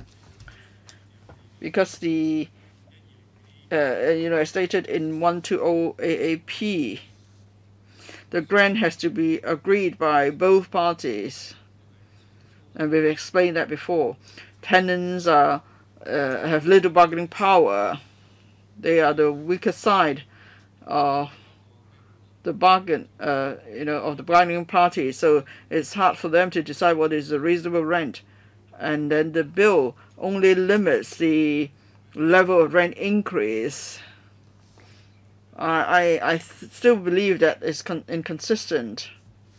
because the, uh, you know, as stated in one two zero A A P, the grant has to be agreed by both parties, and we've explained that before. Tenants are uh, have little bargaining power. They are the weaker side of the bargain, uh, you know, of the bargaining party. So it's hard for them to decide what is a reasonable rent. And then the bill only limits the level of rent increase. I I, I still believe that it's con inconsistent.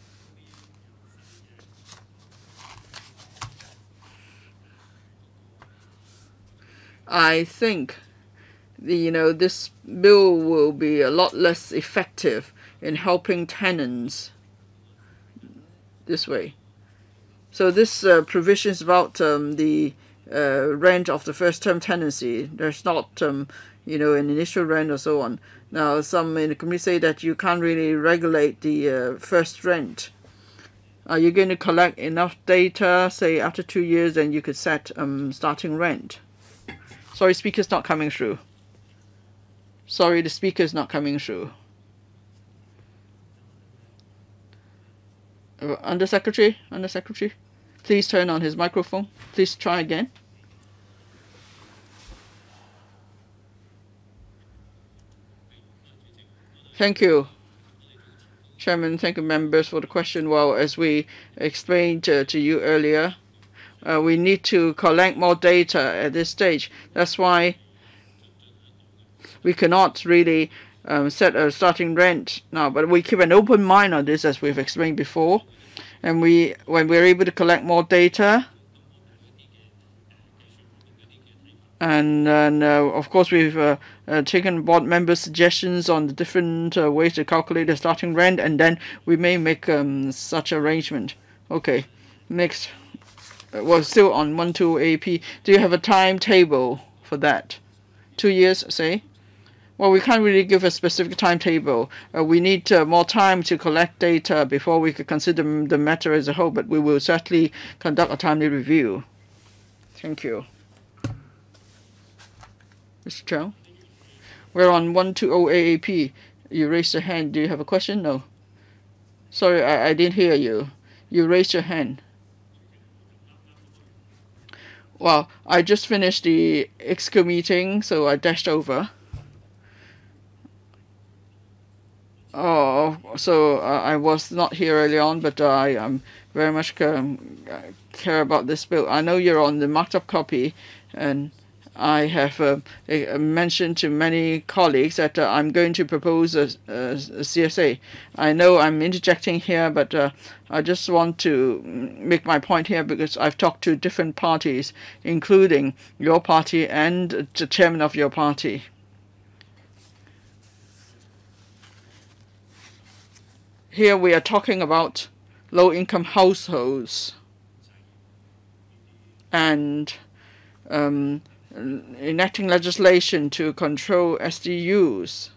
I think The, you know, this bill will be a lot less effective in helping tenants this way. So this uh, provision is about um, the uh, rent of the first term tenancy. There's not, um, you know, an initial rent or so on. Now, some in the community say that you can't really regulate the uh, first rent. Are you going to collect enough data, say after two years, and you could set um, starting rent? Sorry, speaker's not coming through. Sorry, the speaker is not coming through. Uh, Undersecretary, Undersecretary, please turn on his microphone. Please try again. Thank you, Chairman. Thank you, members, for the question. Well, as we explained uh, to you earlier, uh, we need to collect more data at this stage. That's why we cannot really um, set a starting rent now, but we keep an open mind on this, as we've explained before. And we, when we're able to collect more data, and, and uh, of course we've uh, uh, taken board members' suggestions on the different uh, ways to calculate the starting rent, and then we may make um, such arrangement. Okay, next. Uh, well, still on one two A P. Do you have a timetable for that? Two years, say? Well, we can't really give a specific timetable. Uh, we need uh, more time to collect data before we could consider the matter as a whole, but we will certainly conduct a timely review. Thank you. Mister Cheng? We're on one two zero A A P. You raised your hand. Do you have a question? No. Sorry, I, I didn't hear you. You raised your hand. Well, I just finished the EXCO meeting, so I dashed over. Oh, so uh, I was not here early on, but uh, I um, very much um, care about this bill. I know you're on the marked up copy, and I have uh, uh, mentioned to many colleagues that uh, I'm going to propose a, a, a C S A. I know I'm interjecting here, but uh, I just want to make my point here because I've talked to different parties, including your party and the chairman of your party. Here we are talking about low-income households and um, enacting legislation to control S D Us.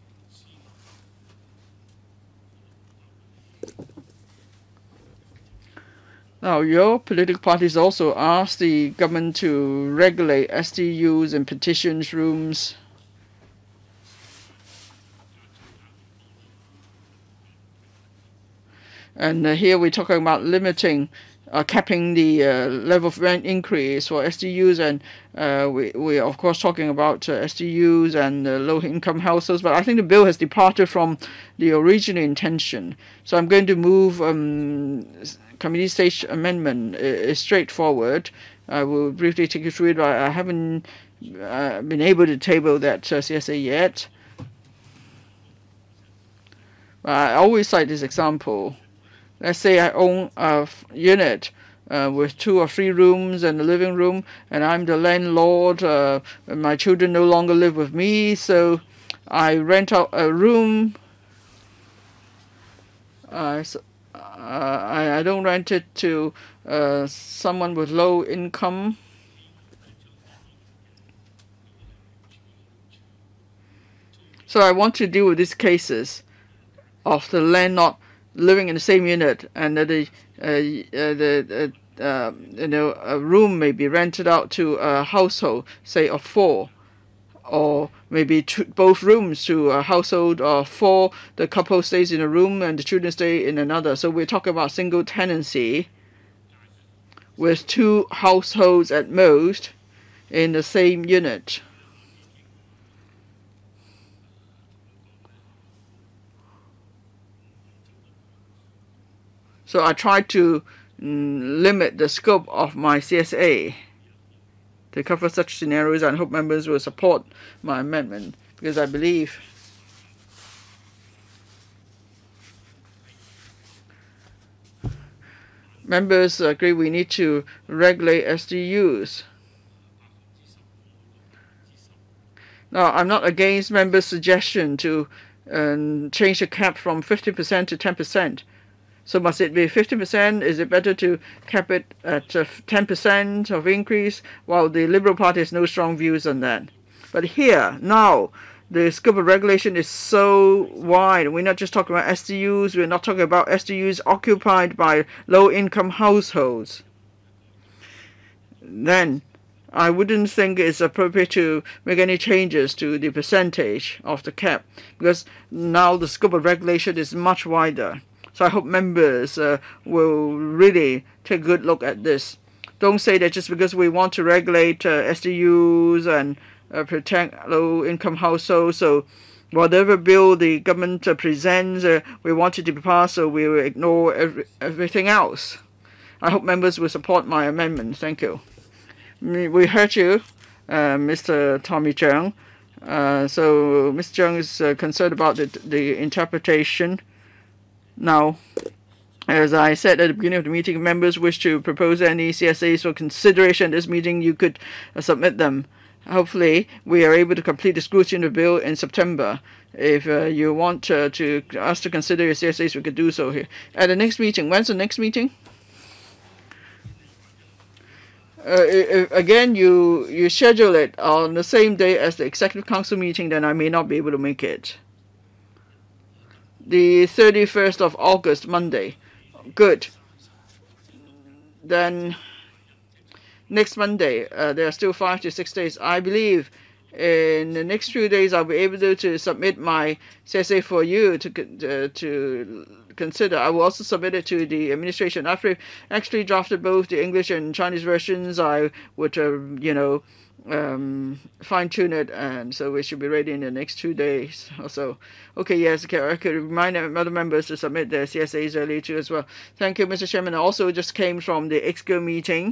Now, your political parties also asked the government to regulate S D Us and petitions rooms. And uh, here we're talking about limiting, uh, capping the uh, level of rent increase for S D Us, and uh, we we are of course talking about uh, S D Us and uh, low-income households. But I think the bill has departed from the original intention. So I'm going to move um, committee stage amendment. It's straightforward. I will briefly take you through it. But I haven't uh, been able to table that uh, C S A yet. But I always cite this example. Let's say I own a unit uh, with two or three rooms and a living room, and I'm the landlord. Uh, and my children no longer live with me, so I rent out a room. Uh, so, uh, I, I don't rent it to uh, someone with low income. So I want to deal with these cases of the landlord living in the same unit, and that the uh, uh, the uh, uh, you know a room may be rented out to a household, say of four, or maybe two, both rooms to a household of four. The couple stays in a room and the children stay in another. So we're talking about single tenancy with two households at most in the same unit. So I try to mm, limit the scope of my C S A to cover such scenarios, and I hope members will support my amendment, because I believe members agree we need to regulate S D Us. Now, I'm not against members' suggestion to um, change the cap from fifty percent to ten percent. So must it be fifty percent? Is it better to cap it at uh, ten percent of increase? While the Liberal Party has no strong views on that. But here, now, the scope of regulation is so wide. We're not just talking about S D Us. We're not talking about S D Us occupied by low-income households. Then I wouldn't think it's appropriate to make any changes to the percentage of the cap, because now the scope of regulation is much wider. So I hope members uh, will really take a good look at this. Don't say that just because we want to regulate uh, S D Us and uh, protect low-income households, so whatever bill the government uh, presents, uh, we want it to be passed, so we will ignore every, everything else. I hope members will support my amendment. Thank you. We heard you, uh, Mister Tommy Cheung. Uh, so Mister Cheung is uh, concerned about the, the interpretation. Now, as I said at the beginning of the meeting, if members wish to propose any C S As for consideration at this meeting, you could uh, submit them. Hopefully, we are able to complete the scrutiny of the bill in September. If uh, you want uh, to us to consider your C S As, we could do so here. At the next meeting, when's the next meeting? if, again, you you schedule it on the same day as the executive council meeting, then I may not be able to make it. The thirty-first of August, Monday. Good. Then next Monday, uh, there are still five to six days. I believe in the next few days I'll be able to, to submit my C S A for you to uh, to consider. I will also submit it to the administration. After I've actually drafted both the English and Chinese versions, I would, uh, you know, um, fine-tune it, and so we should be ready in the next two days or so. Okay, yes, okay, I could remind other members to submit their C S As early too as well. Thank you, Mister Chairman. I also just came from the EXCO meeting.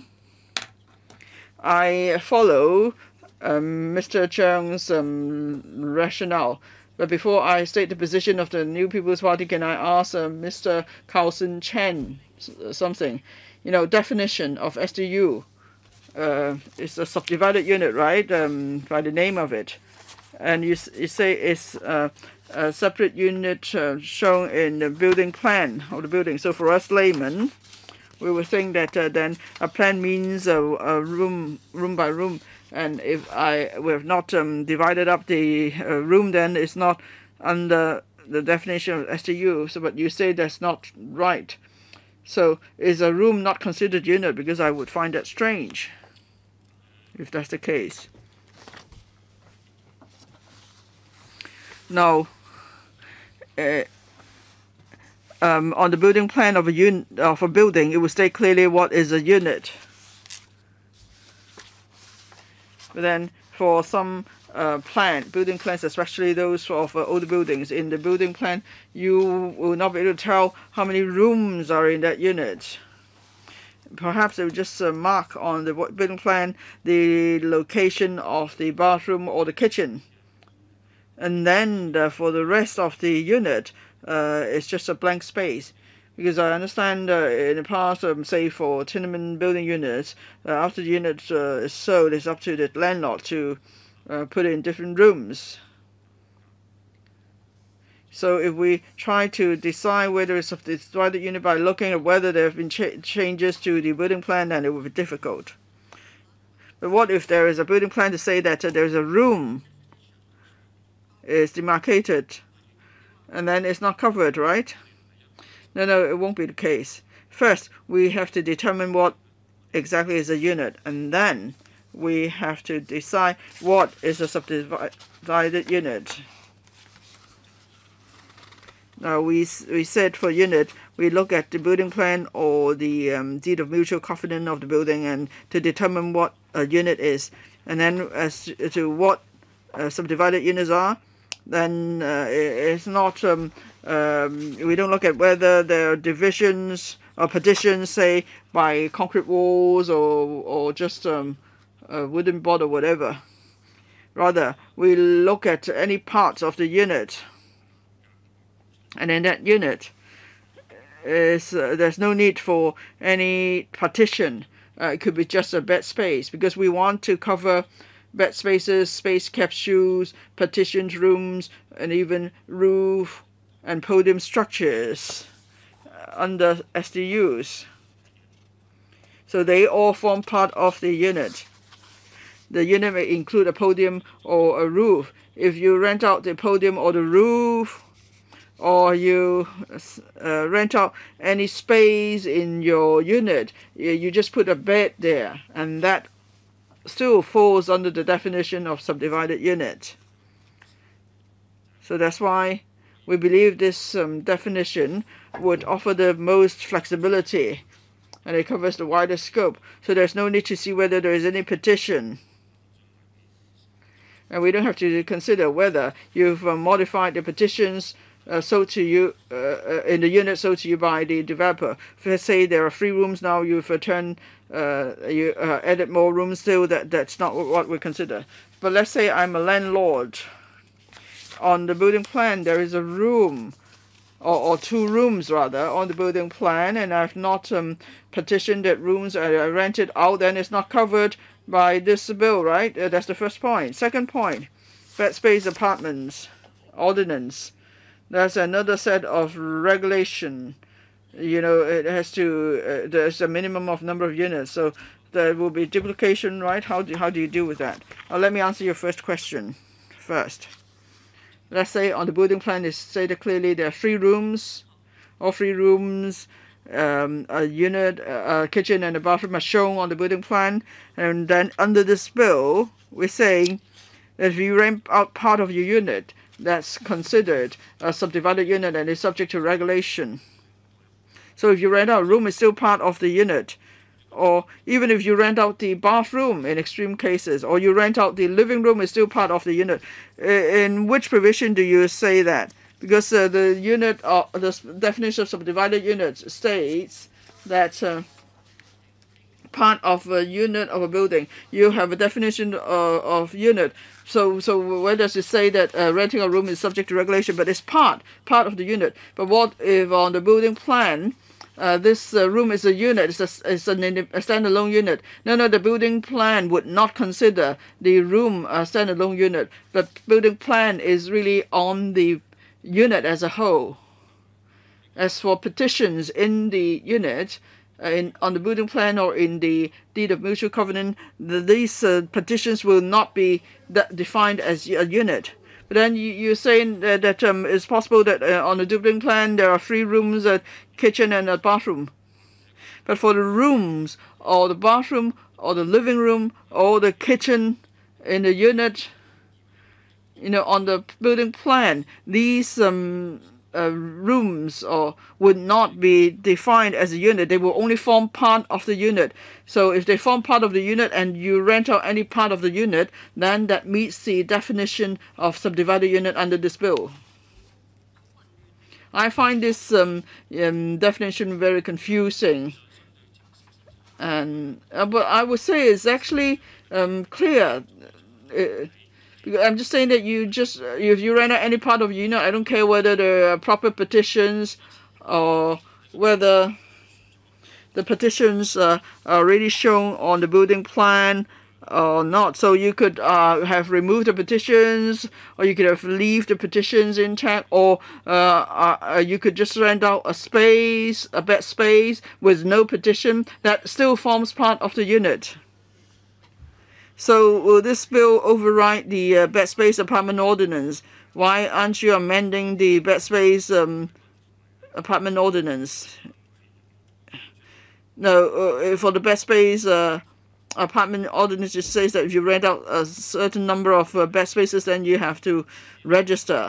I follow um, Mister Cheng's um, rationale. But before I state the position of the New People's Party, can I ask uh, Mister Carlson Chen something? You know, definition of S D U. Uh, it's a subdivided unit, right? Um, by the name of it. And you, you say it's uh, a separate unit uh, shown in the building plan of the building. So for us laymen, we would think that uh, then a plan means a, a room, room by room. And if I we have not um, divided up the uh, room, then it's not under the definition of S D U. So, but you say that's not right. So, is a room not considered unit? Because I would find that strange, if that's the case. Now, uh, um, on the building plan of a unit of a building, it will state clearly what is a unit. But then for some uh, plan, building plans, especially those of uh, older buildings, in the building plan, you will not be able to tell how many rooms are in that unit. Perhaps they will just uh, mark on the building plan the location of the bathroom or the kitchen. And then uh, for the rest of the unit, uh, it's just a blank space. Because I understand uh, in the past, um, say for tenement building units, uh, after the unit uh, is sold, it's up to the landlord to uh, put it in different rooms. So if we try to decide whether it's a divided unit by looking at whether there have been ch changes to the building plan, then it would be difficult. But what if there is a building plan to say that uh, there is a room is demarcated, and then it's not covered, right? No, no, it won't be the case. First, we have to determine what exactly is a unit, and then we have to decide what is a subdivided unit. Now, we, we said for unit, we look at the building plan or the um, deed of mutual covenant of the building and to determine what a unit is. And then as to what uh, subdivided units are, then uh, it's not... Um, Um, we don't look at whether there are divisions or partitions, say, by concrete walls or, or just um, a wooden board or whatever. Rather, we look at any parts of the unit. And in that unit, is, uh, there's no need for any partition. Uh, it could be just a bed space, because we want to cover bed spaces, space capsules, partitions, rooms, and even roof and podium structures under S D Us. So they all form part of the unit. The unit may include a podium or a roof. If you rent out the podium or the roof, or you uh, rent out any space in your unit, you just put a bed there, and that still falls under the definition of subdivided unit. So that's why we believe this um, definition would offer the most flexibility, and it covers the widest scope. So there's no need to see whether there is any petition. And we don't have to consider whether you've uh, modified the petitions uh, sold to you uh, in the unit sold to you by the developer. If let's say there are three rooms now, you've returned, uh, you uh, added more rooms still, that, that's not what we consider. But let's say I'm a landlord. On the building plan, there is a room, or, or two rooms rather, on the building plan, and I've not um, petitioned that rooms, I, I rent it out, then it's not covered by this bill, right? Uh, that's the first point. Second point, bed space apartments, ordinance. That's another set of regulation. You know, it has to, uh, there's a minimum of number of units, so there will be duplication, right? How do, how do you deal with that? Uh, let me answer your first question first. Let's say on the building plan is stated clearly there are three rooms, all three rooms, um, a unit, a, a kitchen and a bathroom are shown on the building plan. And then under this bill, we're saying that if you rent out part of your unit, that's considered a subdivided unit and is subject to regulation. So if you rent out a room, it's still part of the unit. Or even if you rent out the bathroom in extreme cases, or you rent out the living room, it's still part of the unit. In which provision do you say that? Because uh, the unit, uh, the definition of subdivided units states that uh, part of a unit of a building, you have a definition of, of unit. So, so where does it say that uh, renting a room is subject to regulation? But it's part, part of the unit. But what if on the building plan, Uh, this uh, room is a unit, it's, a, it's an, a standalone unit? No, no, the building plan would not consider the room a standalone unit. But building plan is really on the unit as a whole. As for petitions in the unit, uh, in on the building plan or in the deed of mutual covenant, the, these uh, petitions will not be defined as a unit. But then you, you're saying that, that um, it's possible that uh, on the building plan there are three rooms, a kitchen and a bathroom. But for the rooms or the bathroom or the living room or the kitchen in the unit, you know, on the building plan, these um, uh, rooms or would not be defined as a unit. They will only form part of the unit. So if they form part of the unit and you rent out any part of the unit, then that meets the definition of subdivided unit under this bill. I find this um, um, definition very confusing. And uh, but I would say it's actually um, clear. Uh, I'm just saying that you just if you rent out any part of the unit, I don't care whether there are proper petitions or whether the petitions uh, are already shown on the building plan or not. So you could uh, have removed the petitions, or you could have leave the petitions intact, or uh, uh, you could just rent out a space, a bed space with no petition that still forms part of the unit. So will this bill override the uh, bed space apartment ordinance? Why aren't you amending the bed space um, apartment ordinance? No, uh, for the bed space uh, apartment ordinance, it says that if you rent out a certain number of uh, bed spaces, then you have to register.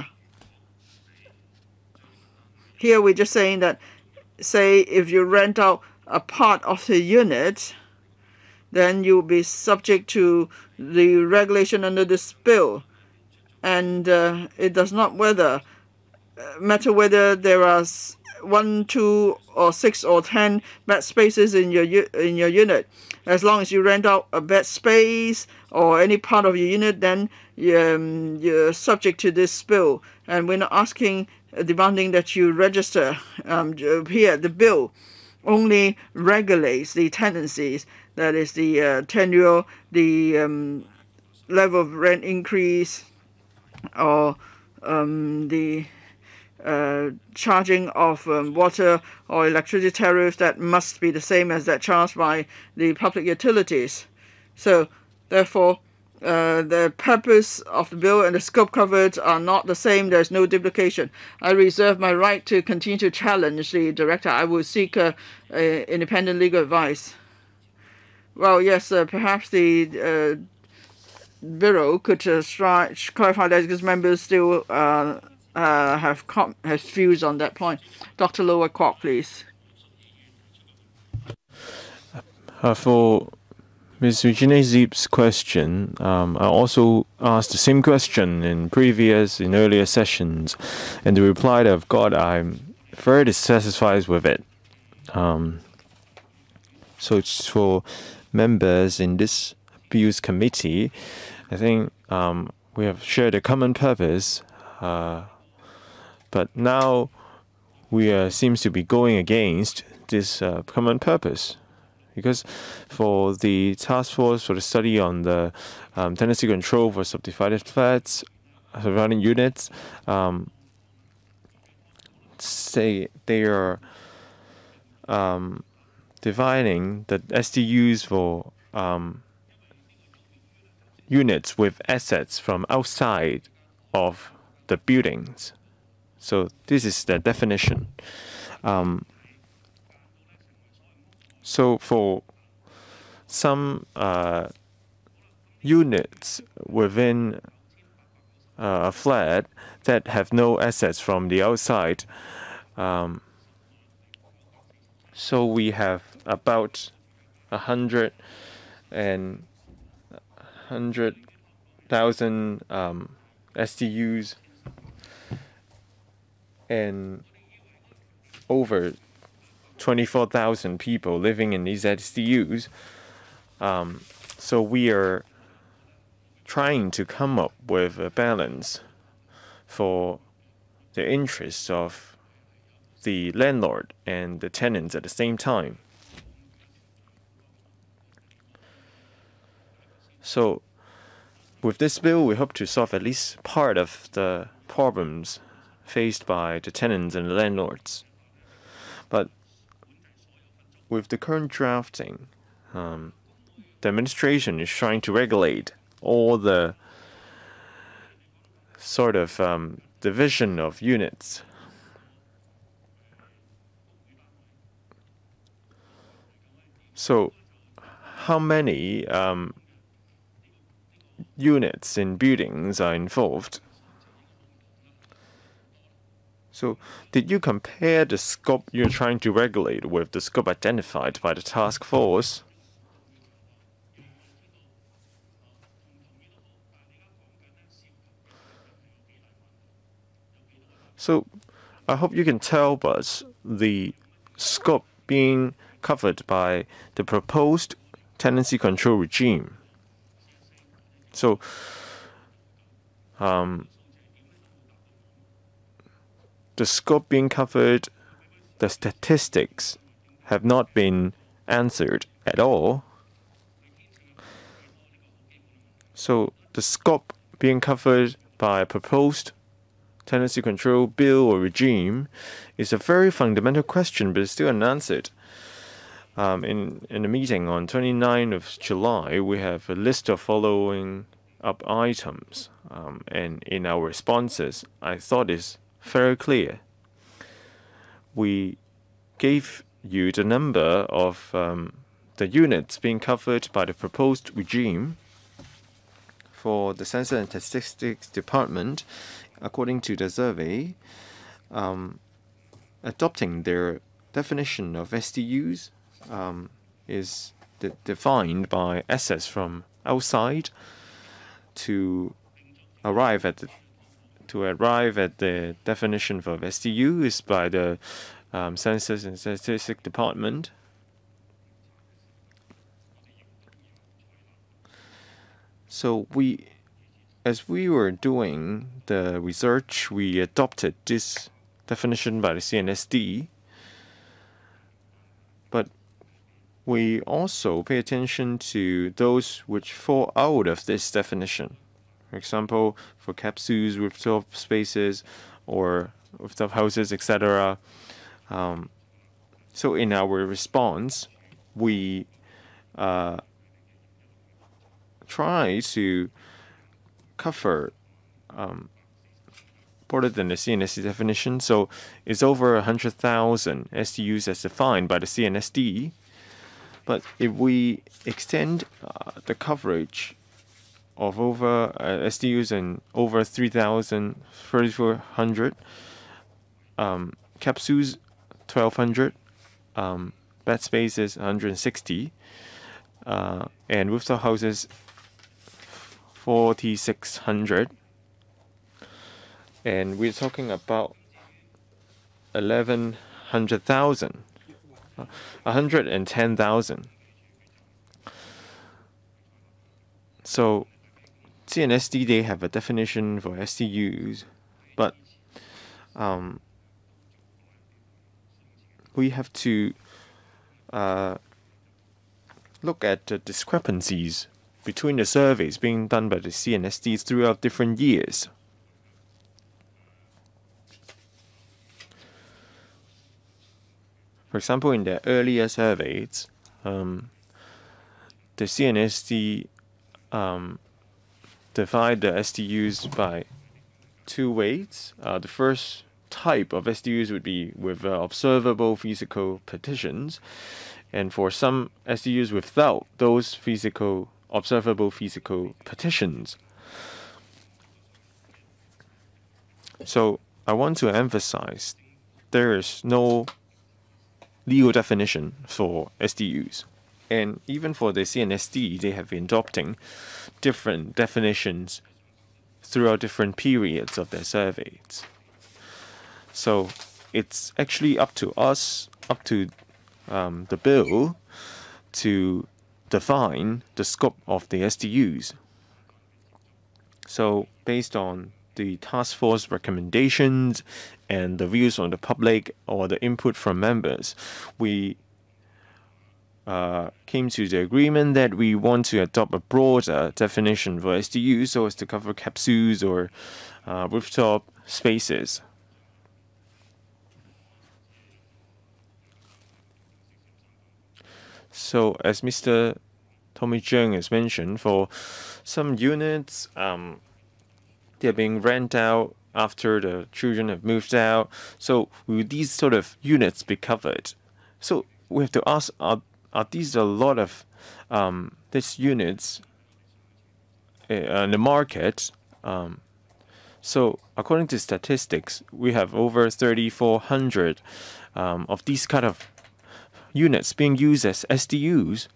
Here we're just saying that, say, if you rent out a part of the unit, then you'll be subject to the regulation under this bill. And uh, it does not whether, uh, matter whether there are one, two, or six, or ten bed spaces in your in your unit. As long as you rent out a bed space or any part of your unit, then um, you're subject to this bill. And we're not asking, uh, demanding that you register. Um, here, the bill only regulates the tenancies. That is the uh, tenure, the um, level of rent increase, or um, the uh, charging of um, water or electricity tariffs that must be the same as that charged by the public utilities. So, therefore, uh, the purpose of the bill and the scope covered are not the same. There's no duplication. I reserve my right to continue to challenge the director. I will seek uh, uh, independent legal advice. Well, yes, uh, perhaps the uh, Bureau could uh, try, clarify that, because members still uh, uh, have com have views on that point. Doctor Lower Kwok, please. Uh, for Miz Regina Zeep's question, um, I also asked the same question in previous, in earlier sessions, and the reply that I've got, I'm very dissatisfied with it. Um, so it's for members in this Bills Committee. I think um, we have shared a common purpose, uh, but now we uh, seems to be going against this uh, common purpose, because for the task force for the study on the um, tenancy control for subdivided flats, surrounding units, um, say they are um, dividing the S D Us for um, units with assets from outside of the buildings. So this is the definition. Um, so for some uh, units within uh, a flat that have no assets from the outside, um, so we have about a hundred and hundred thousand um, S T Us and over twenty-four thousand people living in these S T Us. Um, so we are trying to come up with a balance for the interests of the landlord and the tenants at the same time. So with this bill, we hope to solve at least part of the problems faced by the tenants and the landlords. But with the current drafting, um, the administration is trying to regulate all the sort of um, division of units. So how many um, units in buildings are involved? So did you compare the scope you're trying to regulate with the scope identified by the task force? So I hope you can tell us the scope being covered by the proposed tenancy control regime. So um, the scope being covered, the statistics have not been answered at all. So the scope being covered by a proposed tenancy control bill or regime is a very fundamental question, but it's still unanswered. Um, in, in the meeting on twenty-ninth of July, we have a list of following up items, um, and in our responses, I thought it's very clear. We gave you the number of um, the units being covered by the proposed regime for the Census and Statistics Department. According to the survey, um, adopting their definition of S T Us um, is de defined by assets from outside to arrive at the to arrive at the definition for S T U is by the um, Census and Statistics Department. So we, as we were doing the research, we adopted this definition by the C N S D, but we also pay attention to those which fall out of this definition. For example, for capsules, rooftop spaces, or rooftop houses, et cetera. Um, so in our response, we uh, try to cover um, broader than the C N S D definition. So it's over one hundred thousand S T Us as defined by the C N S D. But if we extend uh, the coverage of over uh, S T Us and over three thousand, thirty-four hundred, um, capsules twelve hundred, um, bed spaces one hundred sixty, uh, and rooftop houses forty-six hundred, and we're talking about eleven hundred thousand, uh, one hundred ten thousand. So C N S D, they have a definition for S T Us, but um, we have to uh, look at the discrepancies between the surveys being done by the C N S D throughout different years. For example, in the earlier surveys, um, the C N S D um, divide the S D Us by two ways. Uh, the first type of S D Us would be with uh, observable physical partitions, and for some S D Us without those physical observable physical partitions. So I want to emphasize there is no legal definition for S D Us. And even for the C N S D, they have been adopting different definitions throughout different periods of their surveys. So it's actually up to us, up to um, the bill, to define the scope of the S D Us. So based on the task force recommendations and the views on the public or the input from members, we uh, came to the agreement that we want to adopt a broader definition for S D Us so as to cover capsules or uh, rooftop spaces. So as Mister Tommy Cheung has mentioned, for some units, um, they're being rented out after the children have moved out. So will these sort of units be covered? So we have to ask, are, are these a lot of um, these units in the market? Um, so according to statistics, we have over thirty-four hundred um, of these kind of units being used as S D Us.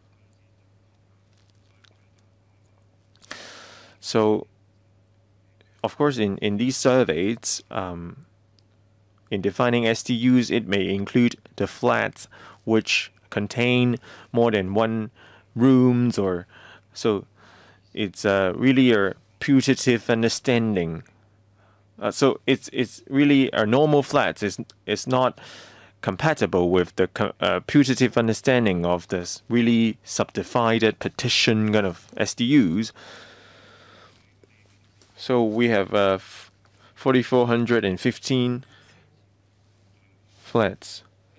So of course, in, in these surveys, um, in defining S D Us, it may include the flats which contain more than one rooms, or so it's uh, really a putative understanding. Uh, so it's it's really a normal flats. It's, it's not compatible with the uh, putative understanding of this really subdivided partition kind of S D Us. So we have uh, four thousand four hundred fifteen flats,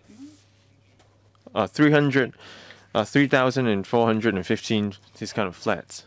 uh, three hundred, uh, three thousand four hundred fifteen these kind of flats.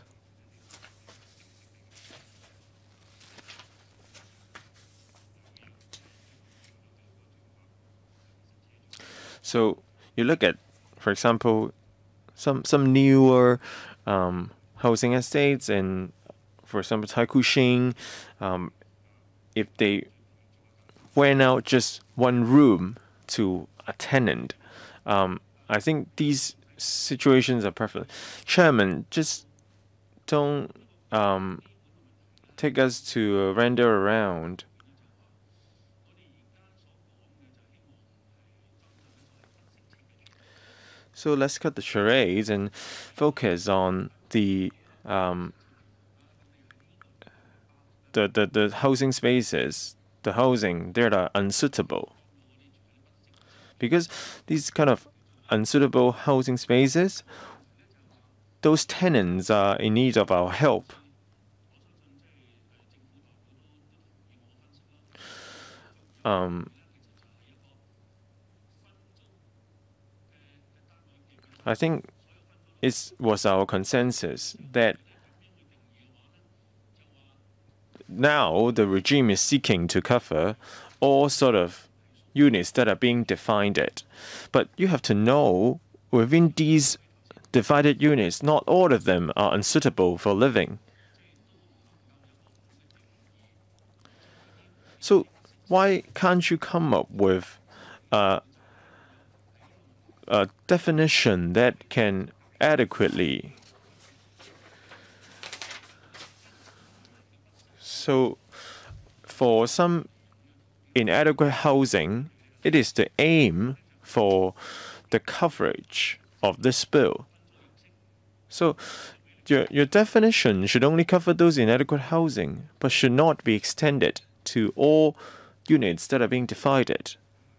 So you look at, for example, some some newer um, housing estates, and for example, Taikushing, um, if they went out just one room to a tenant, um, I think these situations are perfect. Chairman, just don't um, take us to uh, render around. So let's cut the charades and focus on the um, the, the the housing spaces, the housing that are unsuitable. Because these kind of unsuitable housing spaces, those tenants are in need of our help. Um, I think it was our consensus that now the regime is seeking to cover all sort of units that are being divided. But you have to know, within these divided units, not all of them are unsuitable for living. So why can't you come up with uh, a definition that can adequately? So for some inadequate housing, it is the aim for the coverage of this bill. So your, your definition should only cover those inadequate housing, but should not be extended to all units that are being divided.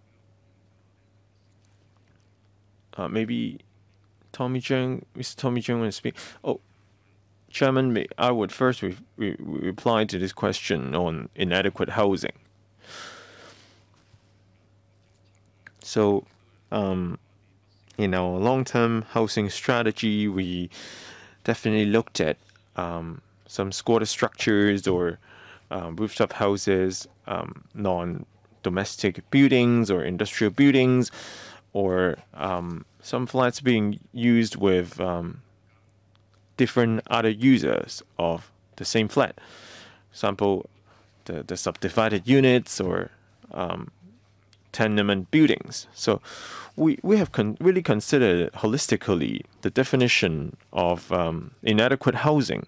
Uh, maybe Tommy Cheung, Mister Tommy Cheung, want to speak? Oh, Chairman, I would first re re reply to this question on inadequate housing. So, um, in our long-term housing strategy, we definitely looked at um, some squatter structures or um, rooftop houses, um, non-domestic buildings or industrial buildings, or um, some flats being used with um, different other users of the same flat. For example, the, the subdivided units or um, tenement buildings. So we, we have con really considered holistically the definition of um, inadequate housing.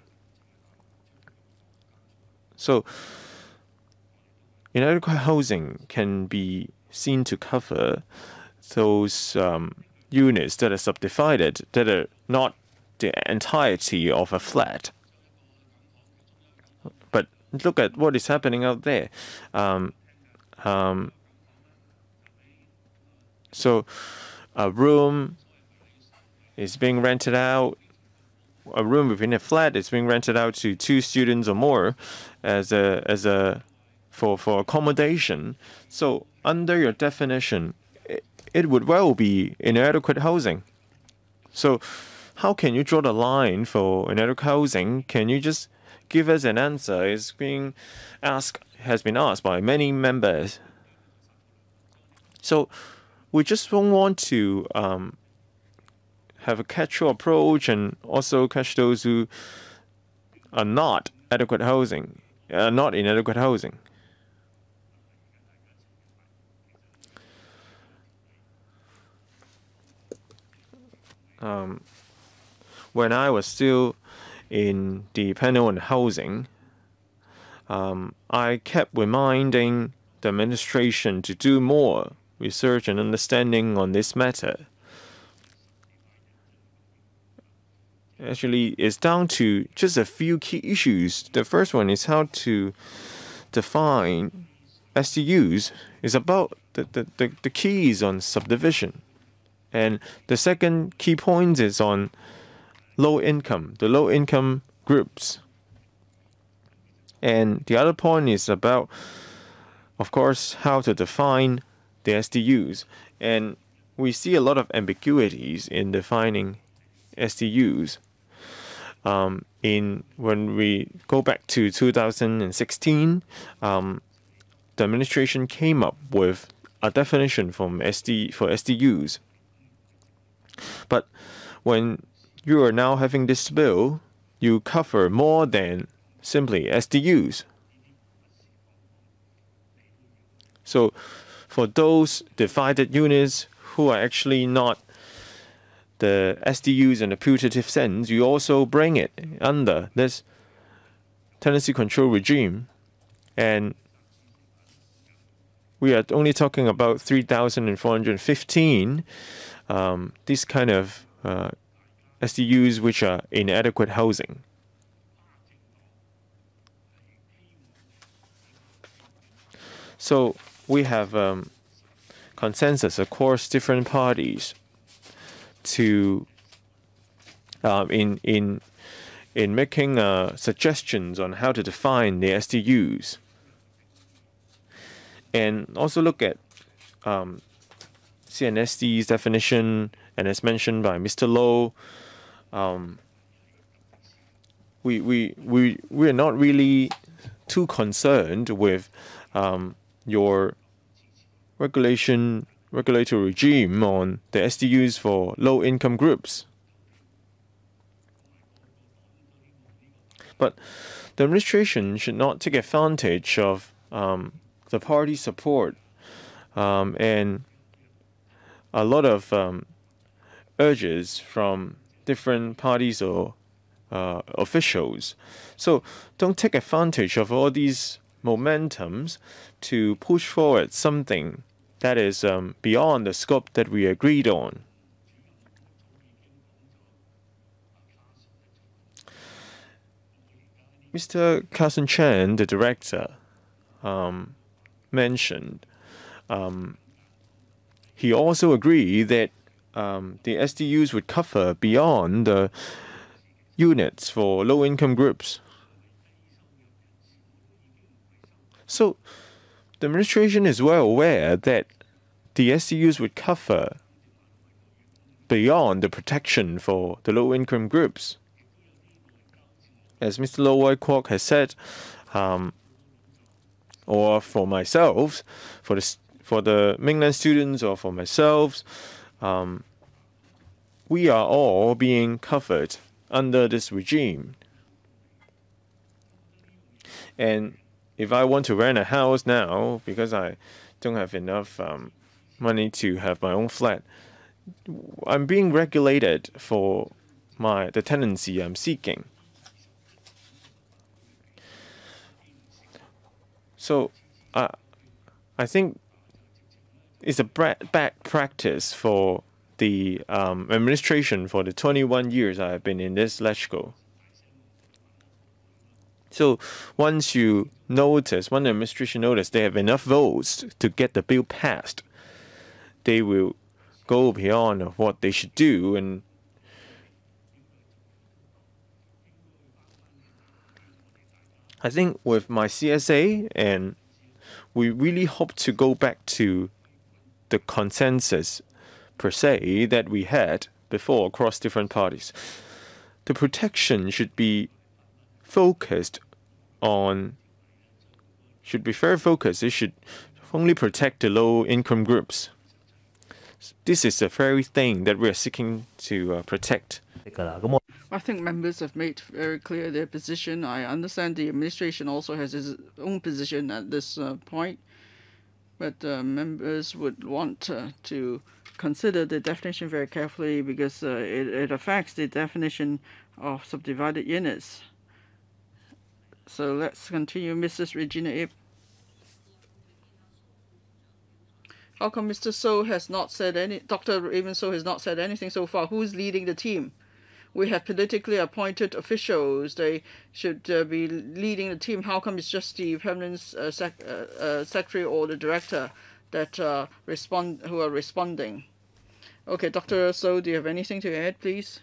So inadequate housing can be seen to cover those um, units that are subdivided, that are not the entirety of a flat. But look at what is happening out there. Um, um, so a room is being rented out. A room within a flat is being rented out to two students or more as a as a for for accommodation. So under your definition, it, it would well be inadequate housing. So how can you draw the line for inadequate housing? Can you just give us an answer? It's being asked, has been asked by many members. So we just don't want to um, have a catch-all approach and also catch those who are not adequate housing, are not inadequate housing. Um, when I was still in the panel on housing, um, I kept reminding the administration to do more research and understanding on this matter. Actually, it's down to just a few key issues. The first one is how to define S D Us. It's about the, the, the, the keys on subdivision. And the second key point is on low income, the low income groups. And the other point is about, of course, how to define the S D Us. And we see a lot of ambiguities in defining S D Us. Um, in when we go back to two thousand sixteen, um, the administration came up with a definition from S D for S D Us. But when you are now having this bill, you cover more than simply S D Us. So for those divided units who are actually not the S D Us in the putative sense, you also bring it under this tenancy control regime. And we are only talking about three thousand four hundred fifteen, um, these kind of uh, S D Us which are inadequate housing. So we have um, consensus across different parties to um, in in in making uh, suggestions on how to define the S D Us, and also look at um, C N S D's definition. And as mentioned by Mister Low, um, we we we we are not really too concerned with um, your regulation. regulatory regime on the S D Us for low-income groups. But the administration should not take advantage of um, the party support um, and a lot of um, urges from different parties or uh, officials. So don't take advantage of all these momentums to push forward something that is um, beyond the scope that we agreed on. Mister Carson Chen, the director, um, mentioned um, he also agreed that um, the S D Us would cover beyond the units for low-income groups. So the administration is well aware that the S D Us would cover beyond the protection for the low-income groups. As Mister Low Wai Kwok has said, um, or for myself, for the for the mainland students, or for myself, um, we are all being covered under this regime. And if I want to rent a house now because I don't have enough um, money to have my own flat, I'm being regulated for my the tenancy I'm seeking. So uh, I think it's a bad practice for the um, administration for the twenty-one years I have been in this LegCo. So once you notice, when the administration notice they have enough votes to get the bill passed, they will go beyond of what they should do. And I think with my C S A, and we really hope to go back to the consensus per se that we had before across different parties. The protection should be focused on, should be very focused. It should only protect the low-income groups. This is the very thing that we are seeking to uh, protect. I think members have made very clear their position. I understand the administration also has its own position at this uh, point, but uh, members would want uh, to consider the definition very carefully because uh, it, it affects the definition of subdivided units. So let's continue. Missus Regina Ip. How come Mister So has not said any, Doctor Raymond So has not said anything so far? Who's leading the team? We have politically appointed officials. They should uh, be leading the team. How come it's just the permanent uh, sec uh, uh, secretary or the director that uh, respond who are responding? Okay, Doctor So, do you have anything to add, please?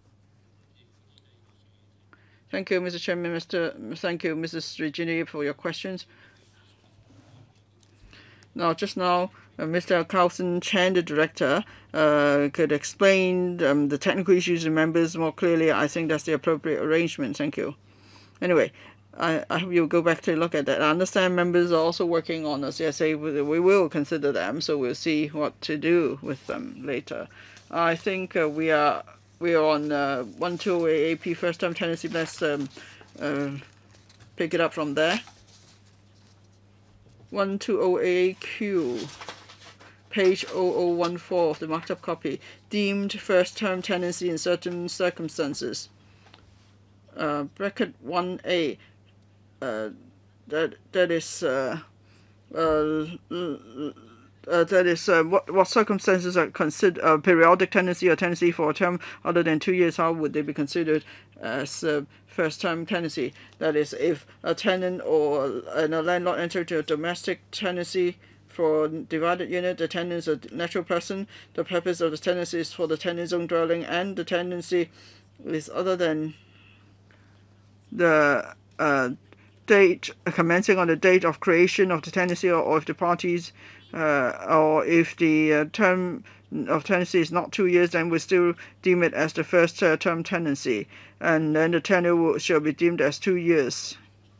Thank you, Mister Chairman. Mister Thank you, Missus Regina, for your questions. Now, just now, uh, Mister Carlson Chen, the director, uh, could explain um, the technical issues to members more clearly. I think that's the appropriate arrangement. Thank you. Anyway, I, I hope you'll go back to look at that. I understand members are also working on the C S A. We will consider them, so we'll see what to do with them later. I think uh, we are we are on uh, one two A A P first time tenancy. Let's um, uh, pick it up from there. one two zero A A Q, page zero zero one four of the marked up copy, deemed first term tenancy in certain circumstances. Uh, bracket one A, uh, that that is uh, uh, uh, that is uh, what what circumstances are considered uh, periodic tenancy or tenancy for a term other than two years? How would they be considered as uh, first term tenancy? That is, if a tenant or a landlord enter into a domestic tenancy for divided unit, the tenant is a natural person. The purpose of the tenancy is for the tenant's own dwelling, and the tenancy is other than the uh, date commencing on the date of creation of the tenancy, or, or if the parties uh, or if the uh, term of tenancy is not two years, then we still deem it as the first uh, term tenancy, and then the tenure will, shall be deemed as two years.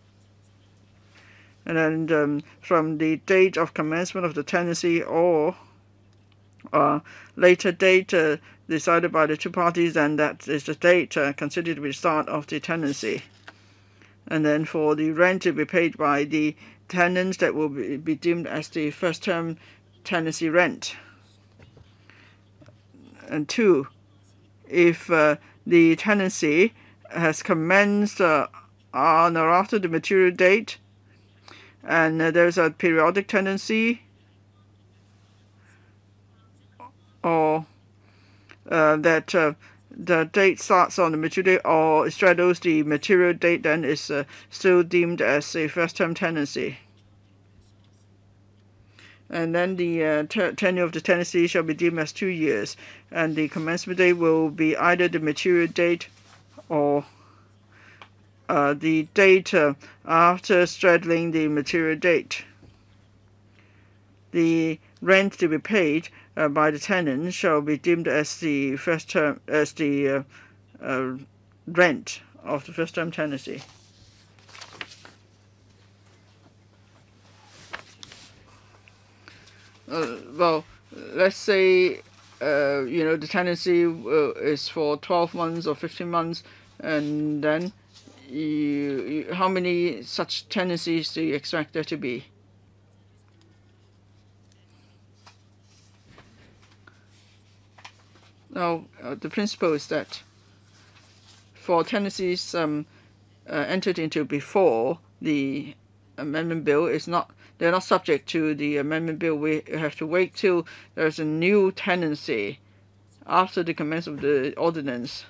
And then um, from the date of commencement of the tenancy or uh, later date uh, decided by the two parties, and that is the date uh, considered to be the start of the tenancy. And then for the rent to be paid by the tenants, that will be, be deemed as the first term tenancy rent. And two, if uh, the tenancy has commenced uh, on or after the material date, and uh, there's a periodic tenancy, or uh, that uh, the date starts on the material date or straddles the material date, then is uh, still deemed as a first term tenancy. And then the uh, tenure of the tenancy shall be deemed as two years, and the commencement date will be either the material date or uh, the date uh, after straddling the material date. The rent to be paid uh, by the tenant shall be deemed as the first term as the uh, uh, rent of the first term tenancy. Uh, well, let's say uh, you know the tenancy uh, is for twelve months or fifteen months, and then you, you, how many such tenancies do you expect there to be? Now, uh, the principle is that for tenancies um, uh, entered into before the amendment bill, is not they're not subject to the amendment bill. We have to wait till there's a new tenancy after the commencement of the ordinance.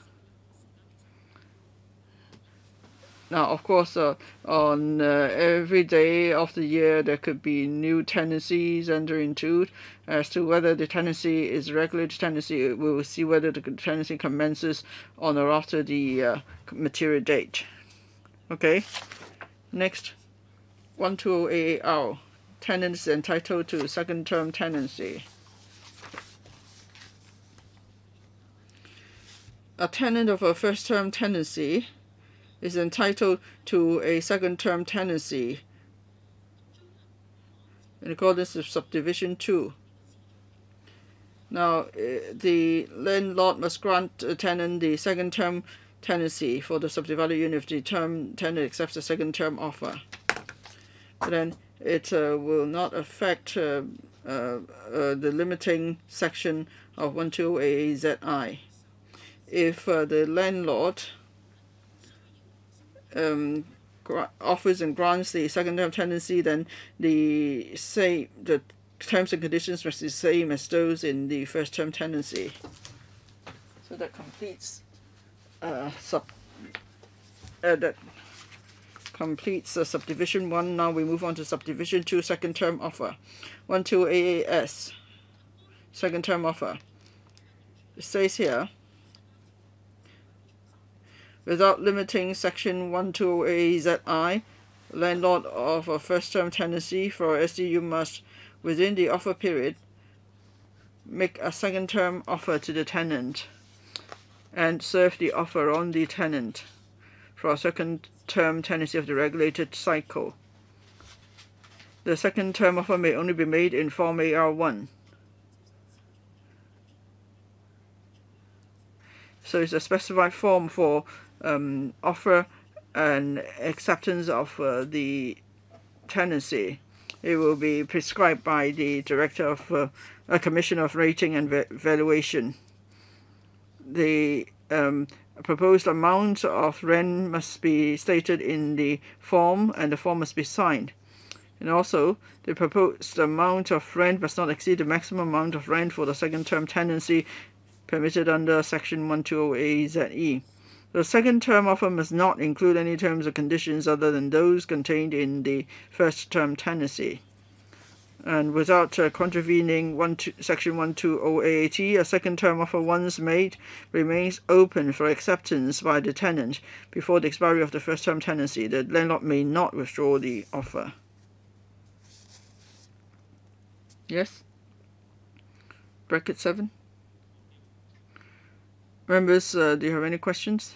Now, of course, uh, on uh, every day of the year, there could be new tenancies entered into. As to whether the tenancy is a regulated tenancy, we will see whether the tenancy commences on or after the uh, material date. Okay, next, one two zero eight eight R. Tenants entitled to second term tenancy. A tenant of a first term tenancy is entitled to a second term tenancy in accordance with subdivision two. Now, the landlord must grant a tenant the second term tenancy for the subdivided unit if the term tenant accepts the second term offer. But then it uh, will not affect uh, uh, uh, the limiting section of one two zero eight eight Z I. If uh, the landlord um, offers and grants the second term tenancy, then the same the terms and conditions must be the same as those in the first term tenancy. So that completes uh, sub uh, that completes uh, subdivision one. Now we move on to subdivision two, second term offer. one two eight eight S, second term offer. It says here, without limiting section one two zero eight Z I, landlord of a first term tenancy for S D U must, within the offer period, make a second term offer to the tenant and serve the offer on the tenant for a second term tenancy of the regulated cycle. The second term offer may only be made in Form A R one. So it's a specified form for um, offer and acceptance of uh, the tenancy. It will be prescribed by the Director of uh, a Commissioner of Rating and Valuation. The um, proposed amount of rent must be stated in the form, and the form must be signed. And also, the proposed amount of rent must not exceed the maximum amount of rent for the second term tenancy permitted under section one two zero eight Z E. The second term offer must not include any terms or conditions other than those contained in the first term tenancy. And without uh, contravening one, two, section one two zero A A T, a second term offer once made remains open for acceptance by the tenant before the expiry of the first term tenancy. The landlord may not withdraw the offer. Yes? Bracket seven? Members, uh, do you have any questions?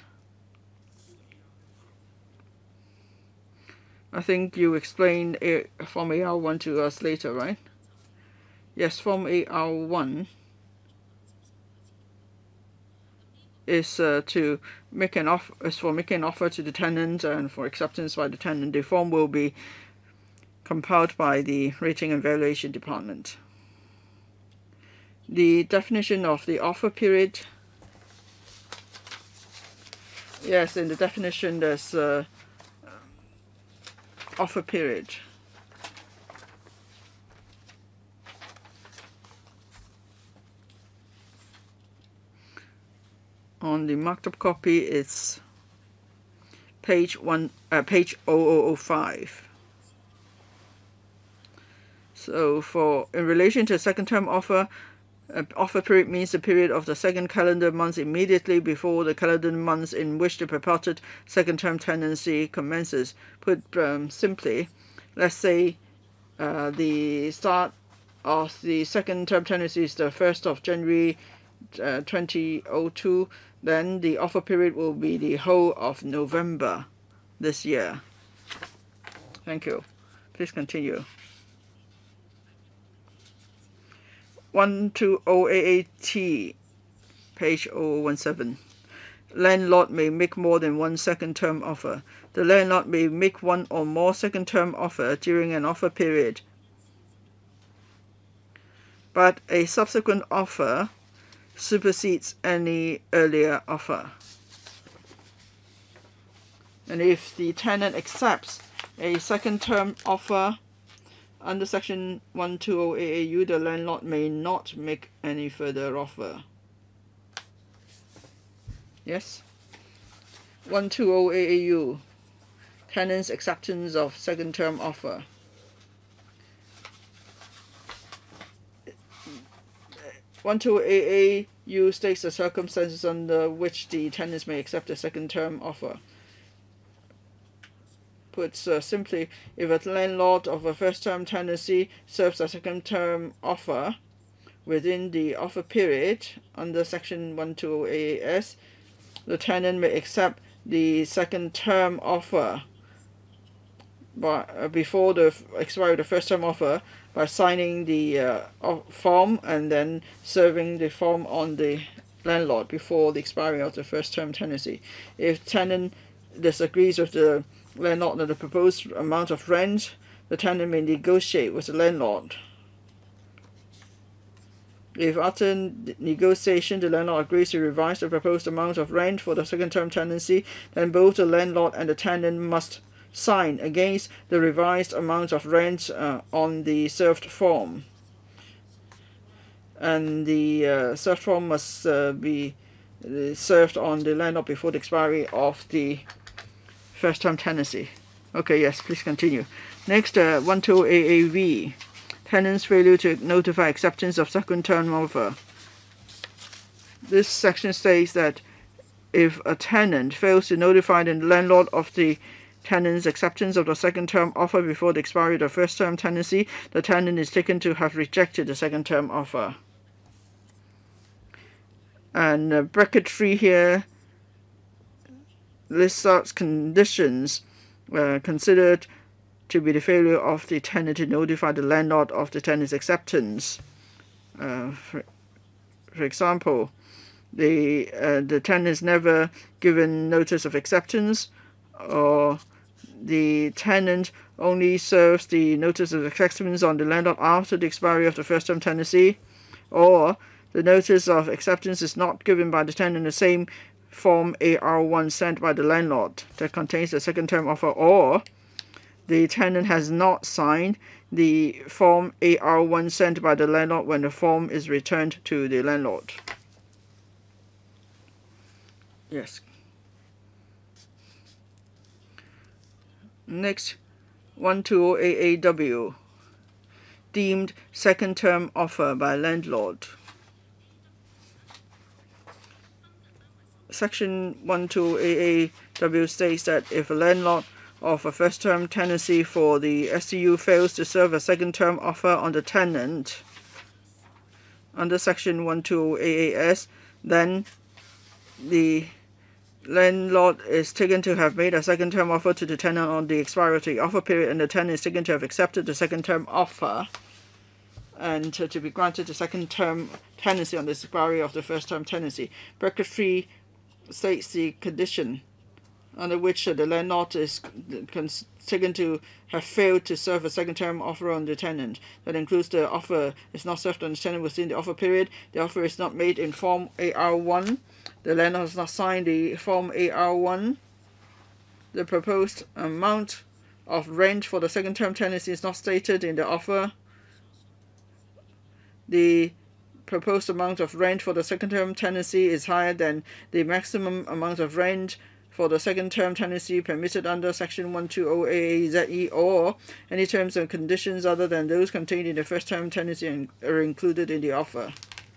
I think you explained a, Form A R one to us later, right? Yes, Form A R one is uh, to make an offer is for making an offer to the tenant and for acceptance by the tenant. The form will be compiled by the Rating and Valuation Department. The definition of the offer period. Yes, in the definition there's uh, offer period. On the marked up copy, it's page one, uh, page zero zero zero five. So, for in relation to a second term offer, uh, offer period means the period of the second calendar month immediately before the calendar month in which the purported second term tenancy commences. Put um, simply, let's say uh, the start of the second term tenancy is the first of January uh, twenty oh two, then the offer period will be the whole of November this year. Thank you. Please continue. one two zero A A T, page zero zero one seven. Landlord may make more than one second term offer. The landlord may make one or more second term offer during an offer period, but a subsequent offer supersedes any earlier offer. And if the tenant accepts a second term offer under section one two zero A A U, the landlord may not make any further offer. Yes? one two zero A A U, tenant's acceptance of second term offer. one two zero A A U states the circumstances under which the tenants may accept a second term offer. Put uh, simply, if a landlord of a first term tenancy serves a second term offer within the offer period under section one two zero A A S, the tenant may accept the second term offer but uh, before the expiry of the first term offer by signing the uh, form and then serving the form on the landlord before the expiry of the first term tenancy. If tenant disagrees with the landlord on the proposed amount of rent, the tenant may negotiate with the landlord. If after negotiation the landlord agrees to revise the proposed amount of rent for the second term tenancy, then both the landlord and the tenant must sign against the revised amount of rent uh, on the served form. And the uh, served form must uh, be uh, served on the landlord before the expiry of the first term tenancy. Okay, yes, please continue. Next, uh, one two zero A A V. Tenant's failure to notify acceptance of second term offer. This section states that if a tenant fails to notify the landlord of the tenant's acceptance of the second term offer before the expiry of the first term tenancy, the tenant is taken to have rejected the second term offer. And uh, bracket three here lists out conditions uh, considered to be the failure of the tenant to notify the landlord of the tenant's acceptance. Uh, for, for example, the uh, the tenant is never given notice of acceptance, or the tenant only serves the notice of acceptance on the landlord after the expiry of the first term tenancy, or the notice of acceptance is not given by the tenant in the same form A R one sent by the landlord that contains the second term offer, or the tenant has not signed the form A R one sent by the landlord when the form is returned to the landlord. Yes. Next, one two zero A A W, deemed second term offer by landlord. Section one two zero A A W states that if a landlord of a first term tenancy for the S T U fails to serve a second term offer on the tenant under section one two zero A A S, then the landlord is taken to have made a second term offer to the tenant on the expiry of the offer period, and the tenant is taken to have accepted the second term offer and to, to be granted the second term tenancy on the expiry of the first term tenancy. Bracket three states the condition under which uh, the landlord is taken to have failed to serve a second term offer on the tenant. That includes the offer is not served on the tenant within the offer period, the offer is not made in form A R one, the landlord has not signed the form A R one, the proposed amount of rent for the second term tenancy is not stated in the offer, the proposed amount of rent for the second term tenancy is higher than the maximum amount of rent for the second term tenancy permitted under section one two zero A A Z E, or any terms and conditions other than those contained in the first term tenancy are included in the offer.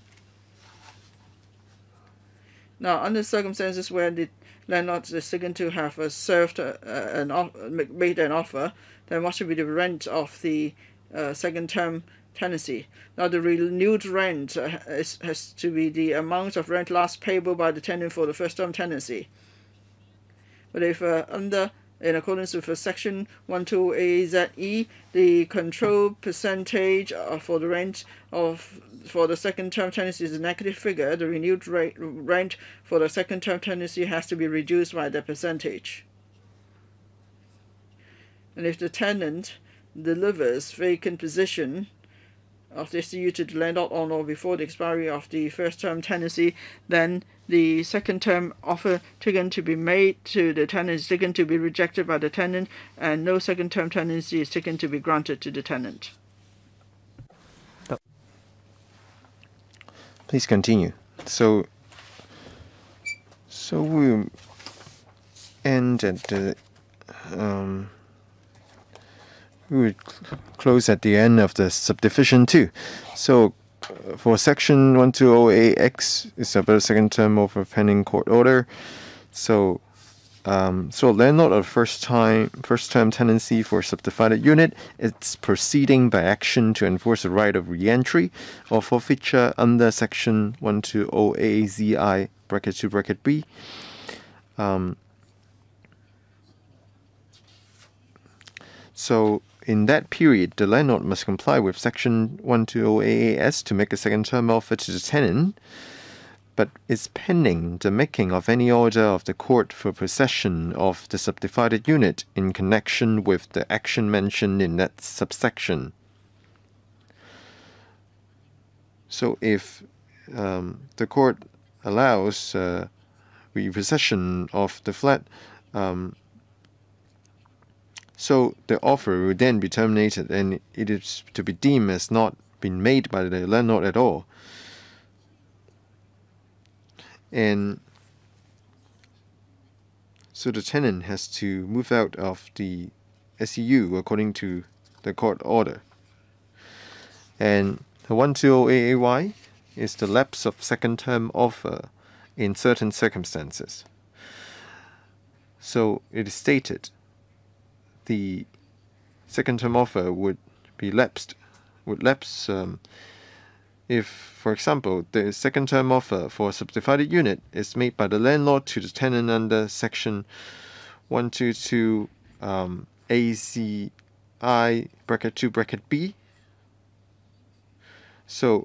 Now, under circumstances where the landlord is taken to have uh, served uh, an off made an offer, then what should be the rent of the uh, second term tenancy. Now, the renewed rent uh, is, has to be the amount of rent last payable by the tenant for the first-term tenancy. But if uh, under, in accordance with uh, Section one twelve A Z E, the control percentage uh, for the rent of for the second-term tenancy is a negative figure, the renewed rate, rent for the second-term tenancy has to be reduced by the percentage. And if the tenant delivers vacant position of the S C U to the landlord on or before the expiry of the first-term tenancy, then the second-term offer taken to be made to the tenant is taken to be rejected by the tenant, and no second-term tenancy is taken to be granted to the tenant. Please continue. So, so we end at the um. We would cl close at the end of the subdivision two. So uh, for section one twenty A X, it's about second term of a pending court order. So um, so landlord of first time first term tenancy for subdivided unit, it's proceeding by action to enforce the right of re-entry or forfeiture under section one twenty A Z I bracket two bracket B. Um, so in that period, the landlord must comply with Section one twenty A A S to make a second term offer to the tenant, but is pending the making of any order of the court for possession of the subdivided unit in connection with the action mentioned in that subsection. So if um, the court allows uh, repossession of the flat, um, so the offer will then be terminated and it is to be deemed as not been made by the landlord at all. And so the tenant has to move out of the S C U according to the court order. And the one twenty A A Y is the lapse of second term offer in certain circumstances. So it is stated the second term offer would be lapsed, would lapse um, if, for example, the second term offer for a subdivided unit is made by the landlord to the tenant under section one twenty-two um, A Z I bracket two bracket B. So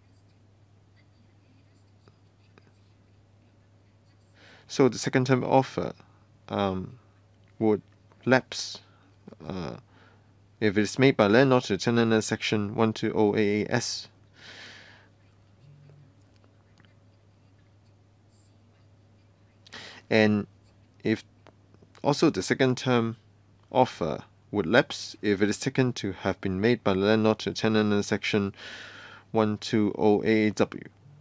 so the second term offer um, would lapse uh, if it is made by landlord to the tenant under section one twenty A A S. And if also the second term offer would lapse if it is taken to have been made by the landlord to the tenant under section one twenty A A W.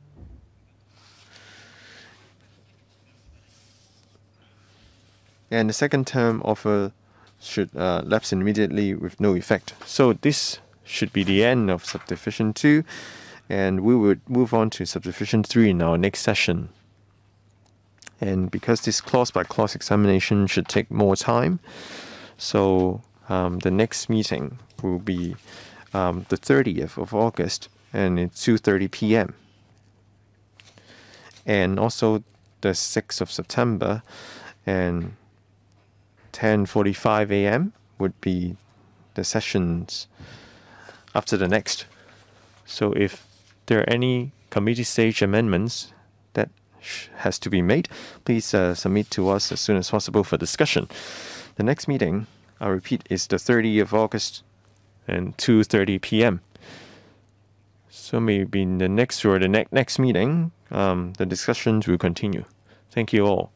And the second term offer should uh, lapse immediately with no effect. So this should be the end of subdivision two, and we would move on to subdivision three in our next session. And because this clause by clause examination should take more time, so um, the next meeting will be um, the thirtieth of August, and it's two thirty p m And also the sixth of September, and ten forty-five a m would be the sessions after the next. So if there are any committee stage amendments that has to be made, please uh, submit to us as soon as possible for discussion. The next meeting, I repeat, is the thirtieth of August and two thirty p m So maybe in the next or the ne next meeting, um, the discussions will continue. Thank you all.